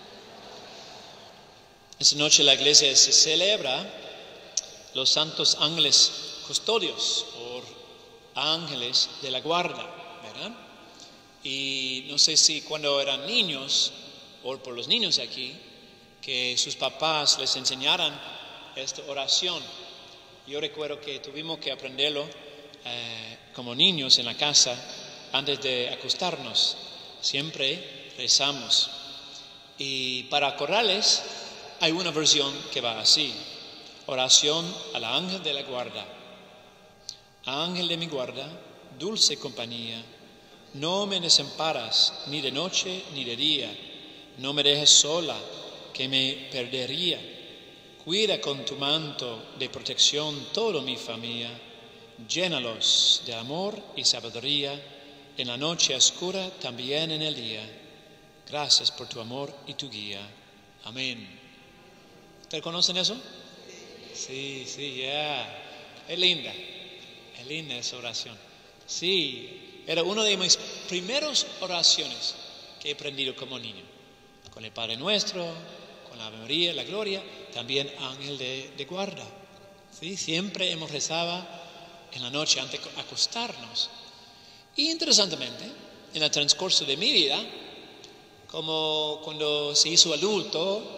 Esta noche la iglesia se celebra los santos ángeles custodios, por ángeles de la guarda, ¿verdad? Y no sé si cuando eran niños, o por los niños aquí, que sus papás les enseñaran esta oración. Yo recuerdo que tuvimos que aprenderlo como niños en la casa antes de acostarnos. Siempre rezamos. Y para corrales hay una versión que va así: oración al ángel de la guarda. Ángel de mi guarda, dulce compañía, no me desamparas ni de noche ni de día, no me dejes sola, que me perdería. Cuida con tu manto de protección toda mi familia, llénalos de amor y sabiduría en la noche oscura, también en el día. Gracias por tu amor y tu guía. Amén. ¿Ustedes conocen eso? Sí, ya. Es linda esa oración. Sí, era una de mis primeras oraciones que he aprendido como niño. Con el Padre Nuestro, con la Ave María, la Gloria, también ángel de guarda. ¿Sí? Siempre hemos rezado en la noche antes de acostarnos. Y interesantemente, en el transcurso de mi vida, como cuando se hizo adulto,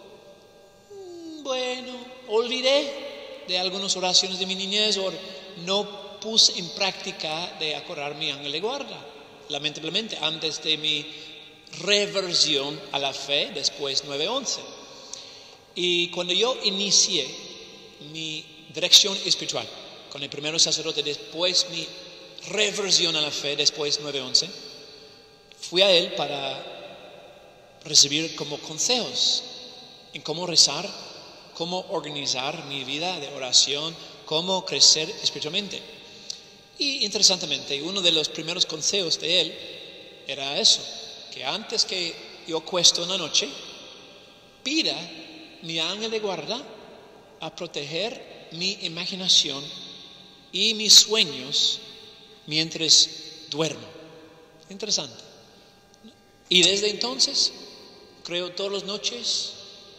olvidé de algunas oraciones de mi niñez o no puse en práctica de acordar mi ángel de guarda. Lamentablemente, antes de mi reversión a la fe, después 9/11. Y cuando yo inicié mi dirección espiritual con el primer sacerdote, después mi reversión a la fe, después 9/11, fui a él para recibir como consejos en cómo rezar, cómo organizar mi vida de oración, cómo crecer espiritualmente. Y interesantemente, uno de los primeros consejos de él era eso, que antes que yo acuesto en la noche, pida mi ángel de guarda a proteger mi imaginación y mis sueños mientras duermo. Interesante. Y desde entonces, creo todas las noches,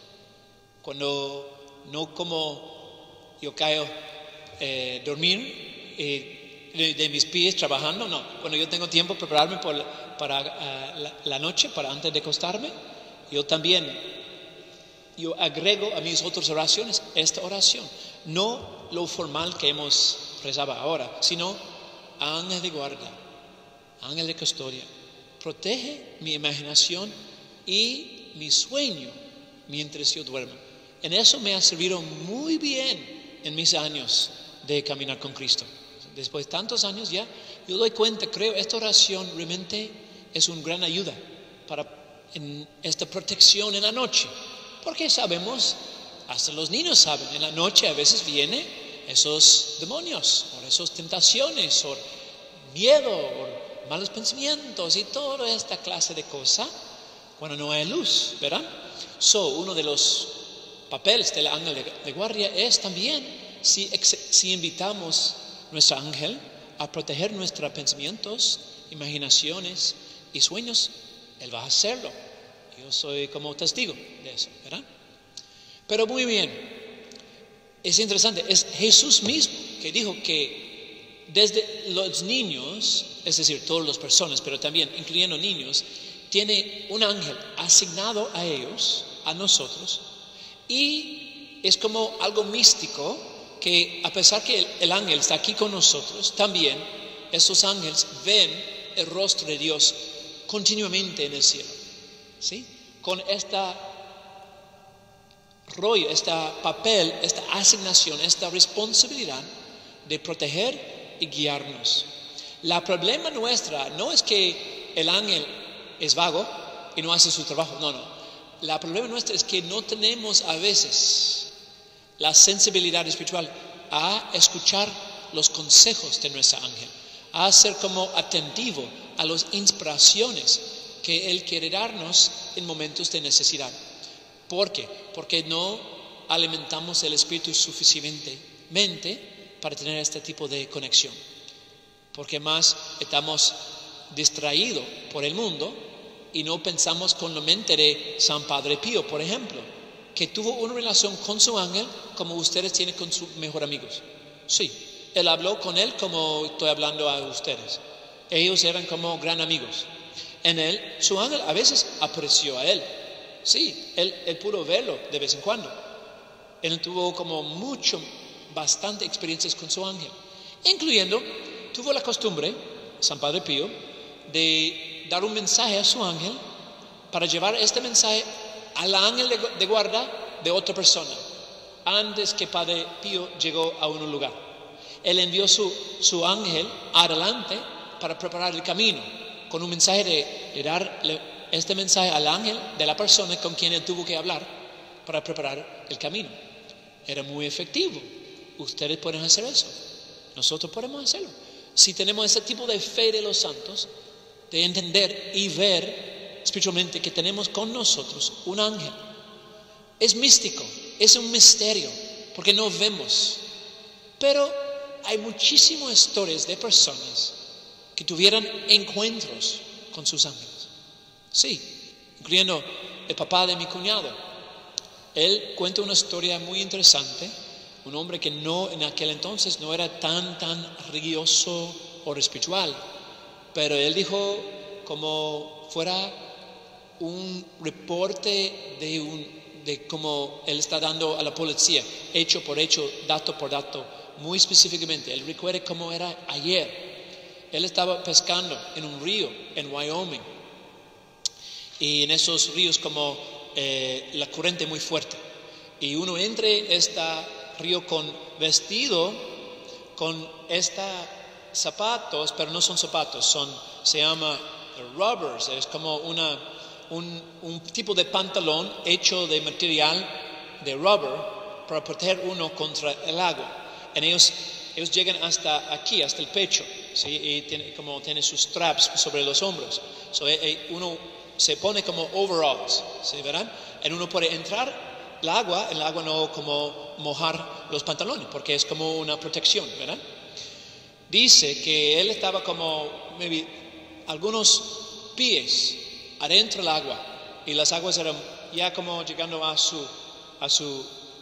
cuando no como yo caigo dormir de mis pies trabajando, no, cuando yo tengo tiempo prepararme para la noche, para antes de acostarme, yo agrego a mis otras oraciones esta oración, no lo formal que hemos rezado ahora, sino ángel de guarda, ángel de custodia, protege mi imaginación y mi sueño mientras yo duermo. En eso me ha servido muy bien en mis años de caminar con Cristo. Después de tantos años ya, yo doy cuenta, creo, esta oración realmente es una gran ayuda en esta protección en la noche. Porque sabemos, hasta los niños saben, en la noche a veces vienen esos demonios, o esas tentaciones, o miedo, o malos pensamientos, y toda esta clase de cosas, cuando no hay luz, ¿verdad? Uno de los papeles del ángel de guardia es también, si invitamos a nuestro ángel a proteger nuestros pensamientos, imaginaciones y sueños, él va a hacerlo. Yo soy como testigo de eso, ¿verdad? Pero muy bien, es interesante, es Jesús mismo que dijo que desde los niños, es decir, todas las personas, pero también incluyendo niños, tiene un ángel asignado a ellos, a nosotros, y es como algo místico que a pesar que el ángel está aquí con nosotros, también esos ángeles ven el rostro de Dios continuamente en el cielo. ¿Sí? Con esta rollo, este papel, esta asignación, esta responsabilidad de proteger y guiarnos. La problema nuestra no es que el ángel es vago y no hace su trabajo, no. La problema nuestra es que no tenemos a veces la sensibilidad espiritual a escuchar los consejos de nuestro ángel, a ser como atentivo a las inspiraciones que él quiere darnos en momentos de necesidad. ¿Por qué? Porque no alimentamos el espíritu suficientemente para tener este tipo de conexión. Porque más estamos distraídos por el mundo y no pensamos con la mente de San Padre Pío, por ejemplo, que tuvo una relación con su ángel como ustedes tienen con sus mejores amigos. Sí, él habló con él como estoy hablando a ustedes. Ellos eran como gran amigos. En él, su ángel a veces apareció a él. Sí, él pudo verlo de vez en cuando. Él tuvo como bastante experiencias con su ángel, incluyendo, tuvo la costumbre, San Padre Pío, de dar un mensaje a su ángel para llevar este mensaje al ángel de guarda de otra persona, antes que Padre Pío llegó a un lugar. Él envió su ángel adelante para preparar el camino, con un mensaje de darle este mensaje al ángel de la persona con quien él tuvo que hablar para preparar el camino. era muy efectivo. Ustedes pueden hacer eso. Nosotros podemos hacerlo. Si tenemos ese tipo de fe de los santos, de entender y ver espiritualmente que tenemos con nosotros un ángel. Es místico, es un misterio, porque no vemos. Pero hay muchísimas historias de personas que tuvieran encuentros con sus ángeles. Sí, incluyendo el papá de mi cuñado. Él cuenta una historia muy interesante. Un hombre que en aquel entonces no era tan religioso o espiritual, pero él dijo como fuera un reporte de cómo él está dando a la policía, hecho por hecho, dato por dato, muy específicamente. Él recuerda cómo era ayer. Él estaba pescando en un río en Wyoming, y en esos ríos como la corriente muy fuerte, y uno entre río con vestido, con zapatos, pero no son zapatos, se llama rubbers, es como un tipo de pantalón hecho de material de rubber para proteger uno contra el agua. En ellos llegan hasta aquí, hasta el pecho, ¿sí? Y tiene sus straps sobre los hombros. Uno se pone como overalls, ¿sí? ¿Verdad? Y uno puede entrar el agua no como mojar los pantalones, porque es como una protección, ¿verdad? Dice que él estaba como algunos pies adentro del agua, y las aguas eran ya como llegando a su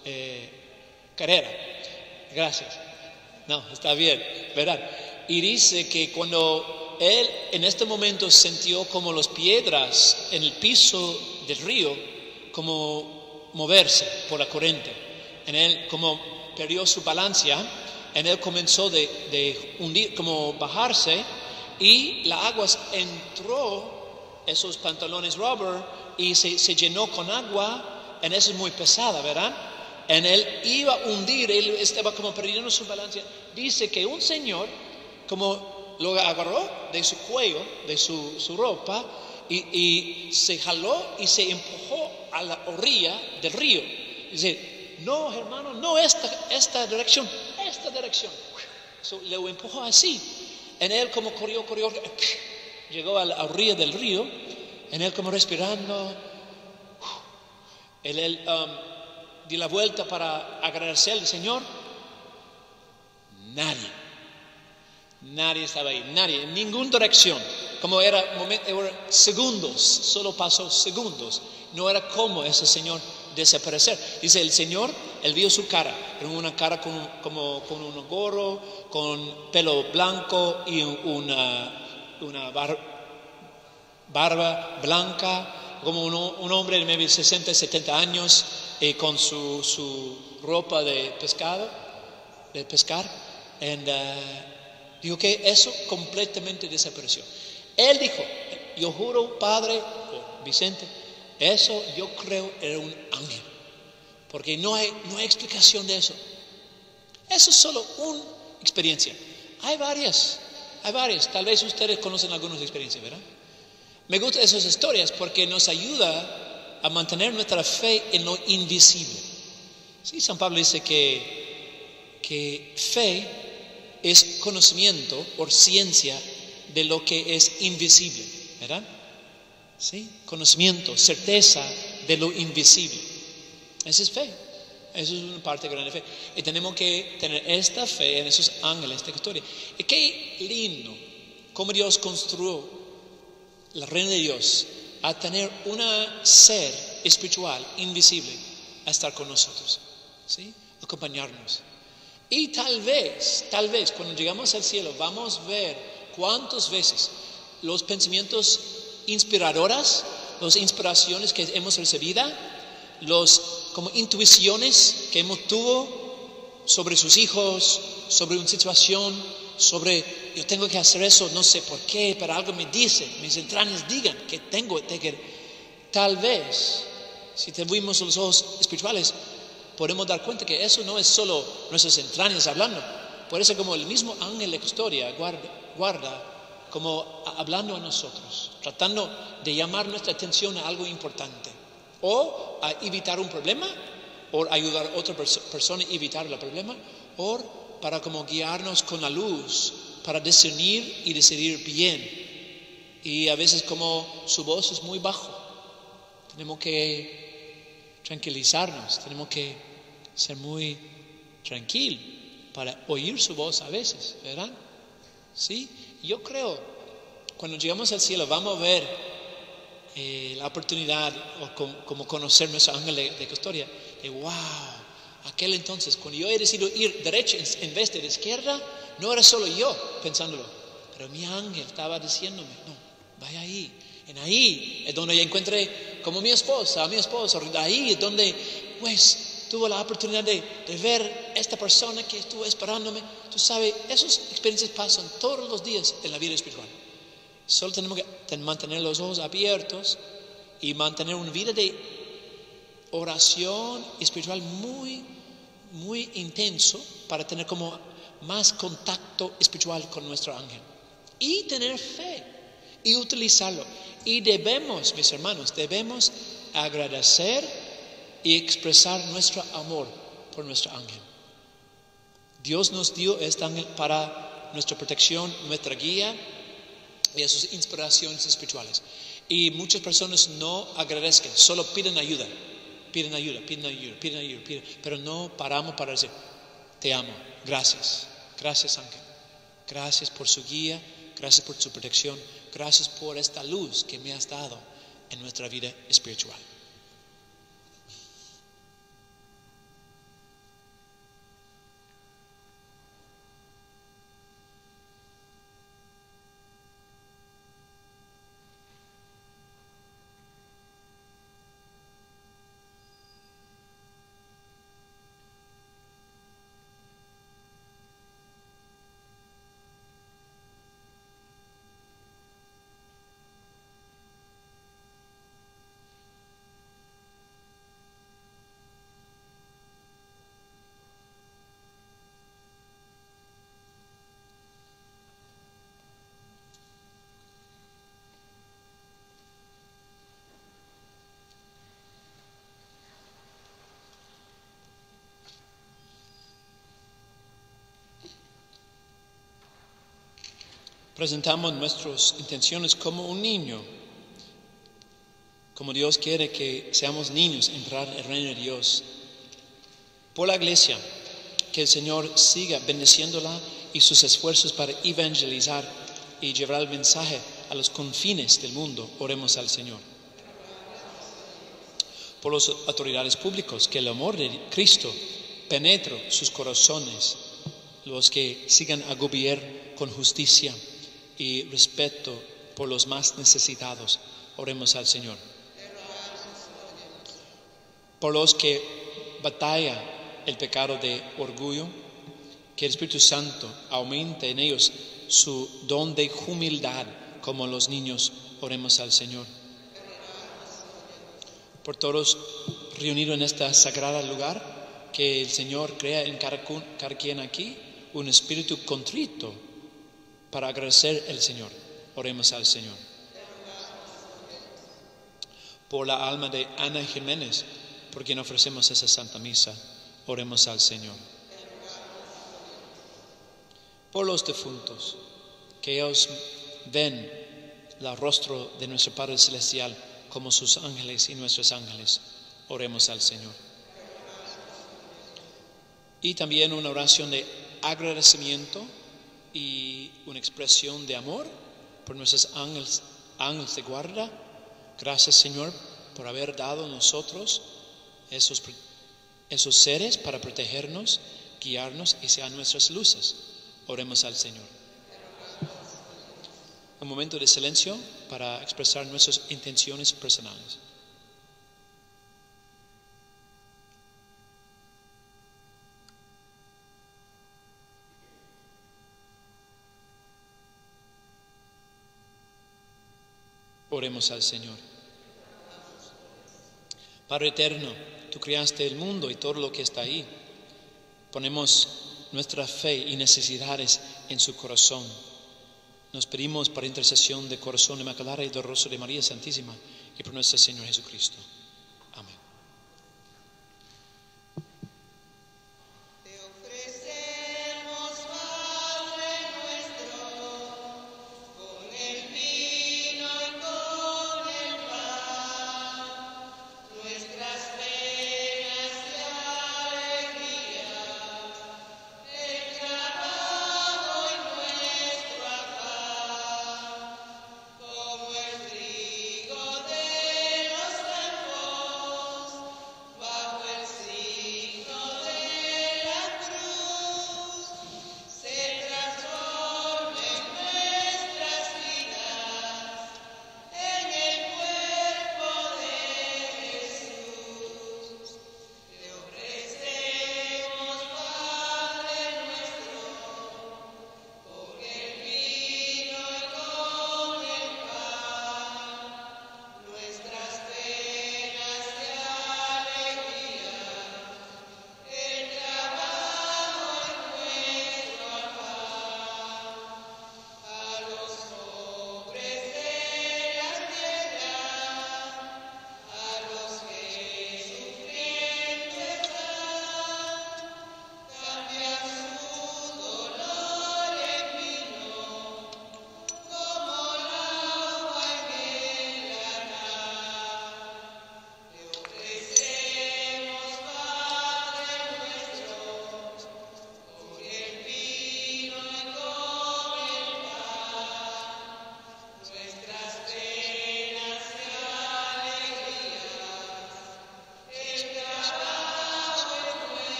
carrera. Gracias. No, está bien, ¿verdad? Y dice que cuando él en este momento sintió como las piedras en el piso del río como moverse por la corriente, en él como perdió su balancia, en él comenzó de hundir, como bajarse, y la agua entró esos pantalones rubber y se llenó con agua. En eso es muy pesada, ¿verdad? En él iba a hundir, él estaba como perdiendo su balancia. Dice que un señor como lo agarró de su cuello, de su ropa, y se jaló y se empujó a la orilla del río. Dice, no, hermano, no esta dirección, esta dirección. Le empujó así. En él como corrió, llegó a la orilla del río, en él como respirando. Él dio la vuelta para agradecer al Señor. Nadie estaba ahí, nadie, en ninguna dirección. Como era segundos, solo pasó segundos. No era como ese señor desaparecer. Dice el Señor, él vio su cara, era una cara con un gorro, con pelo blanco y una barba blanca, como un hombre de maybe 60, 70 años, con su ropa de pescar. Dijo que eso completamente desapareció. Él dijo, yo juro, Padre, Vicente, eso yo creo era un ángel, porque no hay explicación de eso. Eso es solo una experiencia. Hay varias. Tal vez ustedes conocen algunas experiencias, ¿verdad? Me gustan esas historias porque nos ayuda a mantener nuestra fe en lo invisible. Sí, San Pablo dice que fe es conocimiento o ciencia de lo que es invisible, ¿verdad? Sí, conocimiento, certeza de lo invisible. Esa es fe. Eso es una parte grande de fe. Y tenemos que tener esta fe en esos ángeles, esta historia. Y qué lindo cómo Dios construyó la reina de Dios a tener una ser espiritual invisible a estar con nosotros, ¿sí? Acompañarnos. Y tal vez cuando llegamos al cielo vamos a ver cuántas veces los pensamientos inspiradores, las inspiraciones que hemos recibido, como intuiciones que hemos tuvo sobre sus hijos, sobre una situación, sobre yo tengo que hacer eso, no sé por qué, pero algo me dice, mis entrañas digan que tengo que. Tal vez, si tenemos los ojos espirituales, podemos dar cuenta que eso no es solo nuestras entrañas hablando. Puede ser como el mismo ángel de custodia guarda como hablando a nosotros, tratando de llamar nuestra atención a algo importante, o a evitar un problema, o ayudar a otra persona a evitar el problema, o para como guiarnos con la luz, para discernir y decidir bien. Y a veces como su voz es muy bajo, tenemos que tranquilizarnos, tenemos que ser muy tranquilos para oír su voz a veces, ¿verdad? Sí, yo creo, cuando llegamos al cielo vamos a ver la oportunidad o como conocer nuestro ángel de custodia. Y wow, aquel entonces, cuando yo he decidido ir derecho en vez de izquierda, no era solo yo pensándolo, pero mi ángel estaba diciéndome, no, vaya ahí. En ahí es donde yo encontré como mi esposa, ahí es donde pues tuve la oportunidad de ver esta persona que estuvo esperándome. Tú sabes, esas experiencias pasan todos los días en la vida espiritual. Solo tenemos que mantener los ojos abiertos y mantener una vida de oración espiritual muy, muy intenso para tener como más contacto espiritual con nuestro ángel. Y tener fe y utilizarlo. Y debemos, mis hermanos, debemos agradecer y expresar nuestro amor por nuestro ángel. Dios nos dio este ángel para nuestra protección, nuestra guía y sus inspiraciones espirituales. Y muchas personas no agradecen, solo piden ayuda, pero no paramos para decir, te amo, gracias ángel, gracias por su guía, gracias por su protección, gracias por esta luz que me has dado en nuestra vida espiritual. Presentamos nuestras intenciones como un niño, como Dios quiere que seamos niños, entrar al reino de Dios. Por la iglesia, que el Señor siga bendiciéndola y sus esfuerzos para evangelizar y llevar el mensaje a los confines del mundo. Oremos al Señor. Por las autoridades públicas, que el amor de Cristo penetre sus corazones, los que sigan a gobernar con justicia y respeto por los más necesitados. Oremos al Señor. Por los que batalla el pecado de orgullo, que el Espíritu Santo aumente en ellos su don de humildad como los niños. Oremos al Señor. Por todos reunidos en este sagrado lugar, que el Señor crea en cada quien aquí un espíritu contrito para agradecer al Señor. Oremos al Señor. Por la alma de Ana Jiménez, por quien ofrecemos esa Santa Misa, oremos al Señor. Por los difuntos, que ellos ven el rostro de nuestro Padre Celestial como sus ángeles y nuestros ángeles, oremos al Señor. Y también una oración de agradecimiento y una expresión de amor por nuestros ángeles de guarda. Gracias, Señor, por haber dado a nosotros esos seres para protegernos, guiarnos y sean nuestras luces. Oremos al Señor. Un momento de silencio para expresar nuestras intenciones personales. Oremos al Señor. Padre eterno, tú creaste el mundo y todo lo que está ahí. Ponemos nuestra fe y necesidades en su corazón. Nos pedimos por intercesión del corazón inmaculado y doloroso de María Santísima y por nuestro Señor Jesucristo. Amén.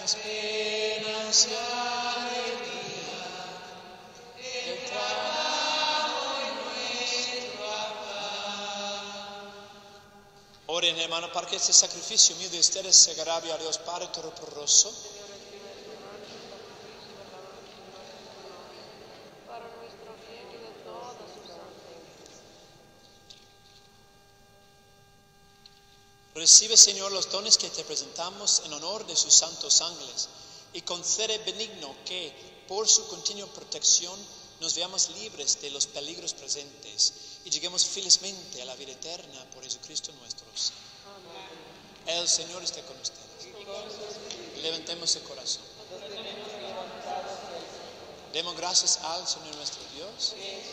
nuestras penas y alegría, el trabajo y nuestro afán. Oren, hermano, para que este sacrificio mío de ustedes se agrade a Dios Padre Todopoderoso. Recibe, Señor, los dones que te presentamos en honor de sus santos ángeles y concede benigno que, por su continua protección, nos veamos libres de los peligros presentes y lleguemos felizmente a la vida eterna por Jesucristo nuestro Señor. El Señor esté con ustedes. Levantemos el corazón. Demos gracias al Señor nuestro Dios.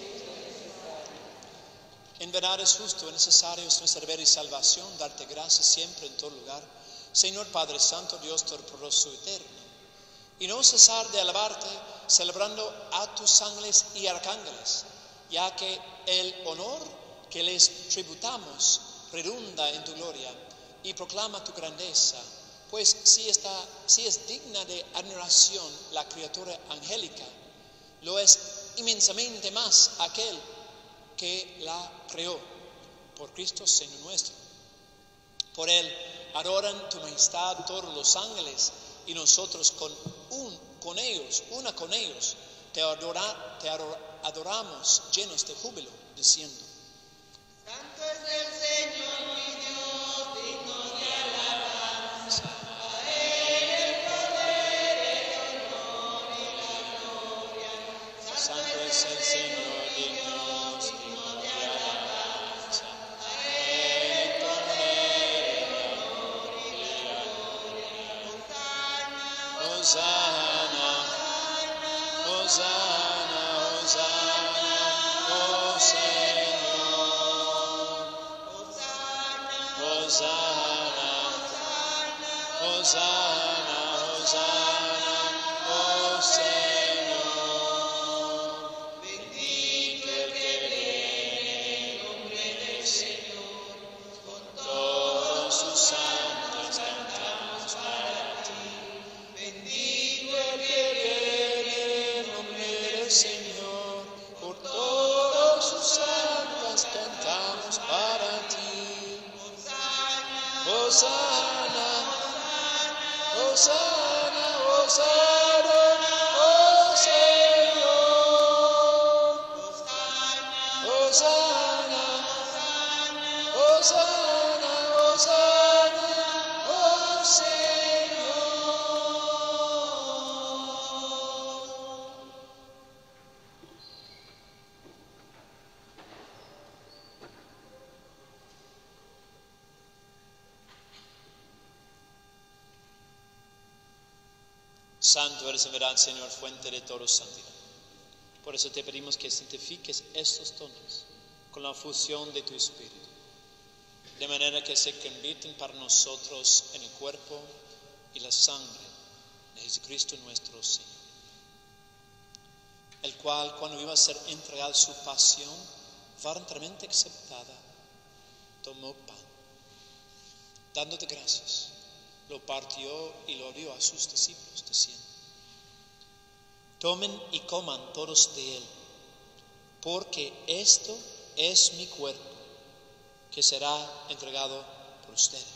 En verdad es justo y necesario, es nuestra deber y salvación, darte gracias siempre en todo lugar, Señor Padre Santo, Dios Todopoderoso y Eterno, y no cesar de alabarte, celebrando a tus ángeles y arcángeles, ya que el honor que les tributamos redunda en tu gloria y proclama tu grandeza, pues si es digna de admiración la criatura angélica, lo es inmensamente más aquel que la creó, por Cristo Señor nuestro. Por Él adoran tu majestad todos los ángeles, y nosotros con ellos, te adoramos llenos de júbilo, diciendo: Santo es el Señor mi Dios, digno de alabanza. A Él el poder, el honor y la gloria. Santo es el Señor digno de alabanza. A Él el poder, el honor y la gloria. Hosanna, Hosanna, Hosanna, oh Señor. Hosanna, Hosanna, Hosanna, oh Señor. Bendito el que viene en nombre del Señor. Con todos sus santos cantamos para ti. Bendito el que viene en nombre del Señor. Por todos sus santos cantamos para ti. Hosanna, Hosanna, Hosanna, oh Señor. Hosanna, Hosanna, Hosanna, oh Señor. Santo eres en verdad, Señor, fuente de toda santidad. Por eso te pedimos que santifiques estos dones con la fusión de tu Espíritu, de manera que se convierten para nosotros en el cuerpo y la sangre de Jesucristo nuestro Señor, el cual, cuando iba a ser entregado su pasión voluntariamente aceptada, tomó pan, dándote gracias, lo partió y lo dio a sus discípulos, diciendo: tomen y coman todos de él, porque esto es mi cuerpo, que será entregado por ustedes.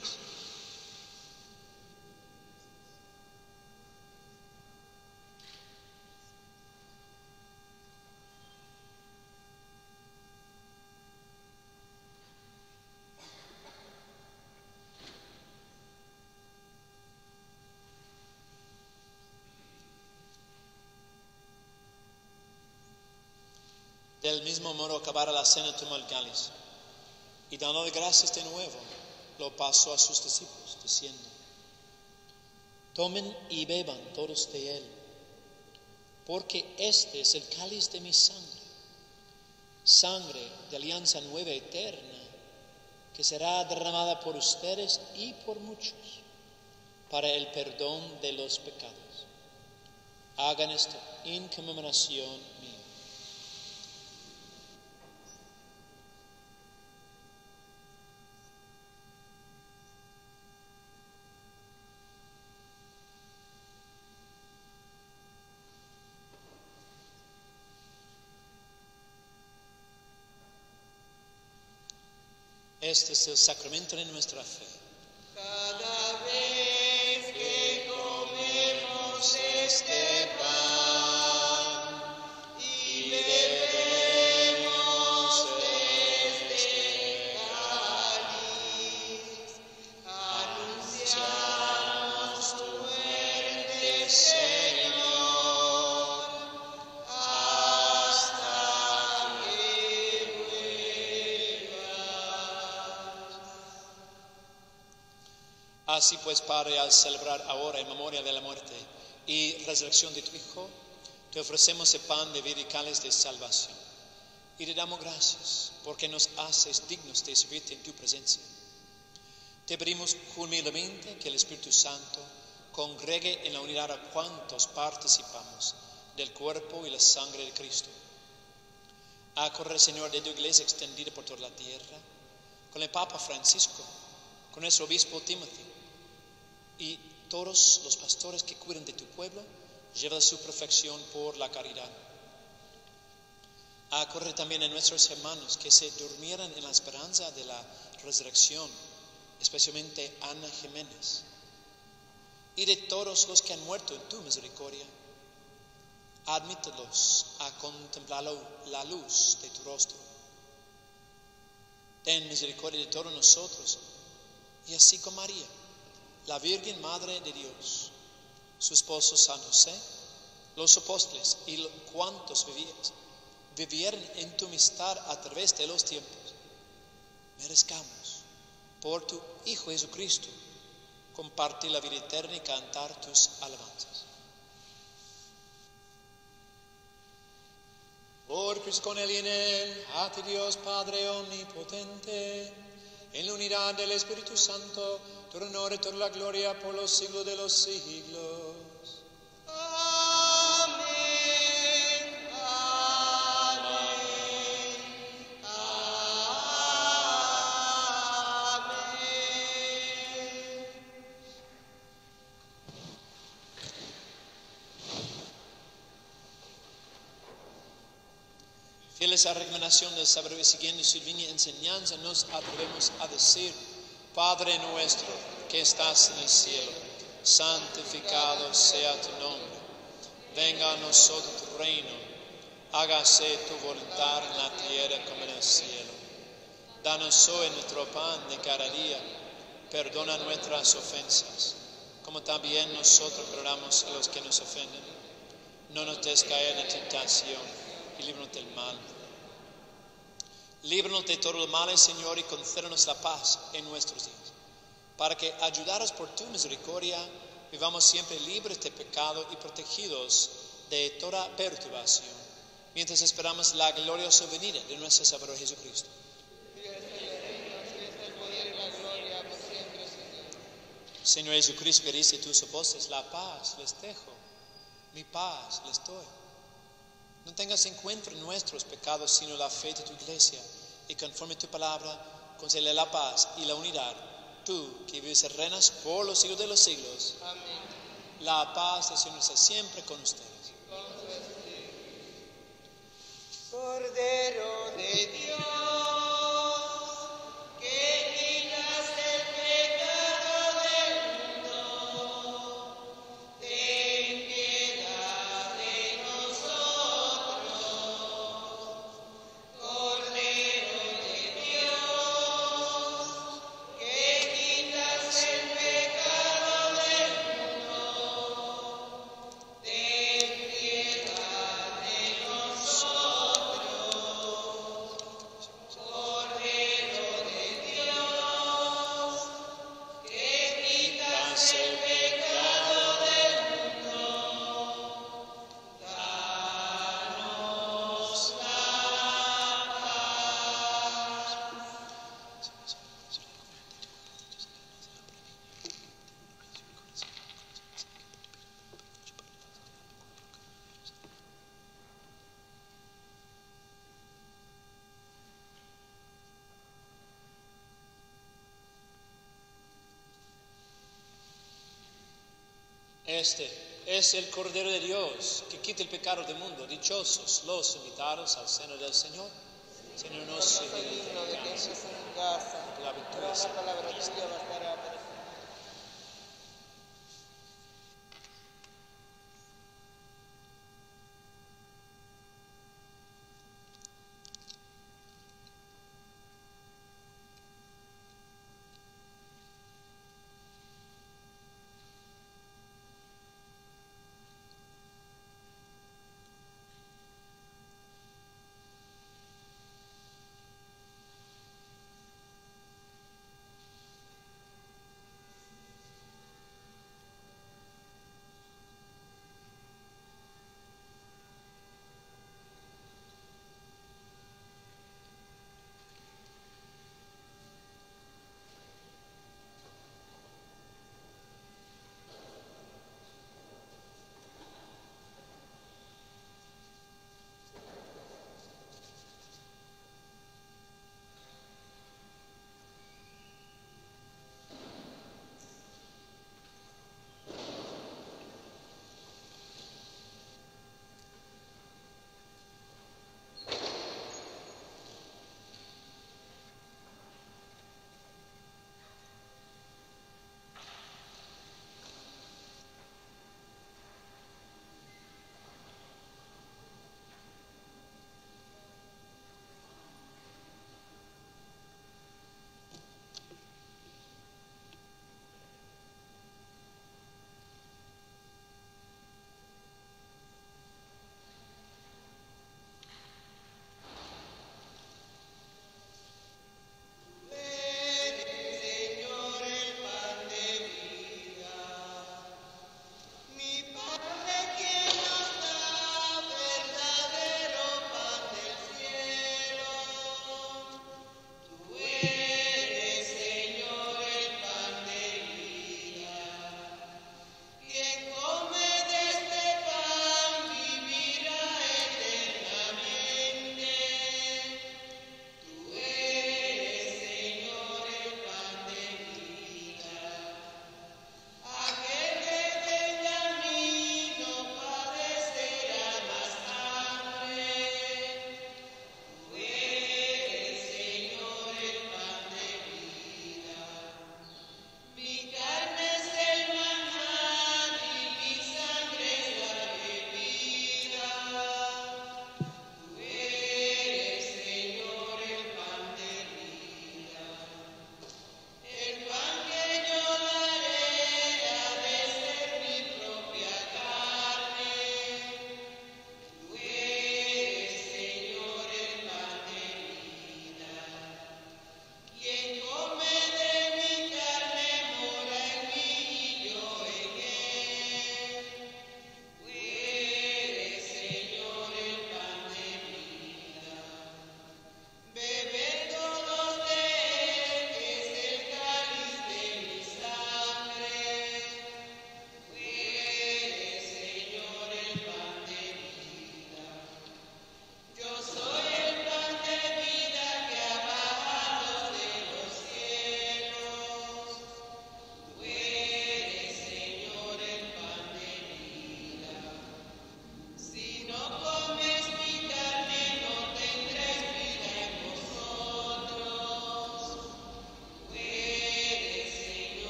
Del mismo modo, acabada la cena, tomó el cáliz y, dándole gracias de nuevo, lo pasó a sus discípulos, diciendo: tomen y beban todos de él, porque este es el cáliz de mi sangre, sangre de alianza nueva y eterna, que será derramada por ustedes y por muchos para el perdón de los pecados. Hagan esto en conmemoración mía. Este es el sacramento de nuestra fe. Cada vez que comemos este pan y bebemos de este cáliz, anunciamos tu muerte, Señor, hasta que vuelvas. Así pues, Padre, al celebrar ahora en memoria de la muerte y resurrección de tu Hijo, te ofrecemos el pan de vida y cáliz de salvación. Y te damos gracias porque nos haces dignos de servirte en tu presencia. Te pedimos humildemente que el Espíritu Santo congregue en la unidad a cuantos participamos del cuerpo y la sangre de Cristo. Acorre, Señor, de tu iglesia extendida por toda la tierra, con el Papa Francisco, con nuestro obispo Timothy y todos los pastores que cuidan de tu pueblo, lleva a su perfección por la caridad. Acorre también a nuestros hermanos que se durmieran en la esperanza de la resurrección, especialmente Ana Jiménez, y de todos los que han muerto en tu misericordia. Admítelos a contemplar la luz de tu rostro. Ten misericordia de todos nosotros, y así con María, la Virgen Madre de Dios, su esposo San José, los apóstoles y cuantos vivieron en tu amistad a través de los tiempos, merezcamos por tu Hijo Jesucristo compartir la vida eterna y cantar tus alabanzas. Por Cristo, con Él y en Él, a ti Dios Padre omnipotente, en la unidad del Espíritu Santo, todo honor y toda la gloria por los siglos de los siglos. Amén, amén, amén. Fieles a la recomendación del saber y siguiendo su divina enseñanza, nos atrevemos a decir: Padre nuestro que estás en el cielo, santificado sea tu nombre. Venga a nosotros tu reino, hágase tu voluntad en la tierra como en el cielo. Danos hoy nuestro pan de cada día, perdona nuestras ofensas, como también nosotros perdonamos a los que nos ofenden. No nos dejes caer en tentación y líbranos del mal. Líbranos de todo el mal, Señor, y concédenos la paz en nuestros días, para que, ayudados por tu misericordia, vivamos siempre libres de pecado y protegidos de toda perturbación, mientras esperamos la gloriosa venida de nuestro Salvador Jesucristo. Señor Jesucristo, que dice a tus apóstoles: la paz les dejo, mi paz les doy. No tengas en cuenta nuestros pecados, sino la fe de tu iglesia, y conforme a tu palabra, concédele la paz y la unidad, tú que vives y reinas por los siglos de los siglos. Amén. La paz del Señor está siempre con ustedes. Cordero de Dios, que quitas el pecado del mundo, ten piedad de nosotros. Cordero de Dios, que quitas el pecado del mundo, ten piedad de nosotros. Cordero de Dios, que quitas el pecado del mundo, danos la paz. Este es el Cordero de Dios que quita el pecado del mundo. Dichosos los invitados al seno del Señor. Señor, no soy digno de que entres en casa. La victoria es La palabra tuya bastará para siempre.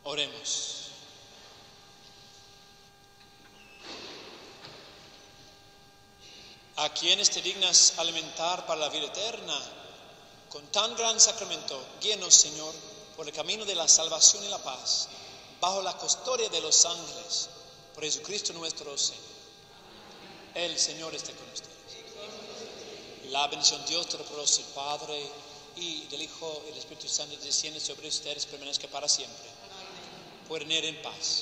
Oremos. A quienes te dignas alimentar para la vida eterna, con tan gran sacramento, guíanos, Señor, por el camino de la salvación y la paz, bajo la custodia de los ángeles, por Jesucristo nuestro Señor. El Señor esté con ustedes. La bendición de Dios Todopoderoso, el Padre, y del Hijo y del Espíritu Santo, desciende sobre ustedes, permanezca para siempre. Pueden ir en paz.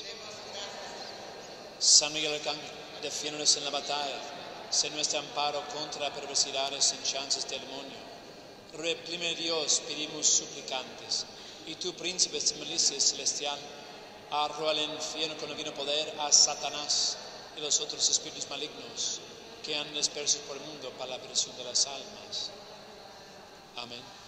San Miguel Arcángel, defiéndonos en la batalla, sé nuestro amparo contra las perversidades y chances del demonio. Reprime Dios, pedimos suplicantes, y tú, príncipe de milicia celestial, arroja al infierno con el divino poder a Satanás y los otros espíritus malignos que han dispersos por el mundo para la perdición de las almas. Amén.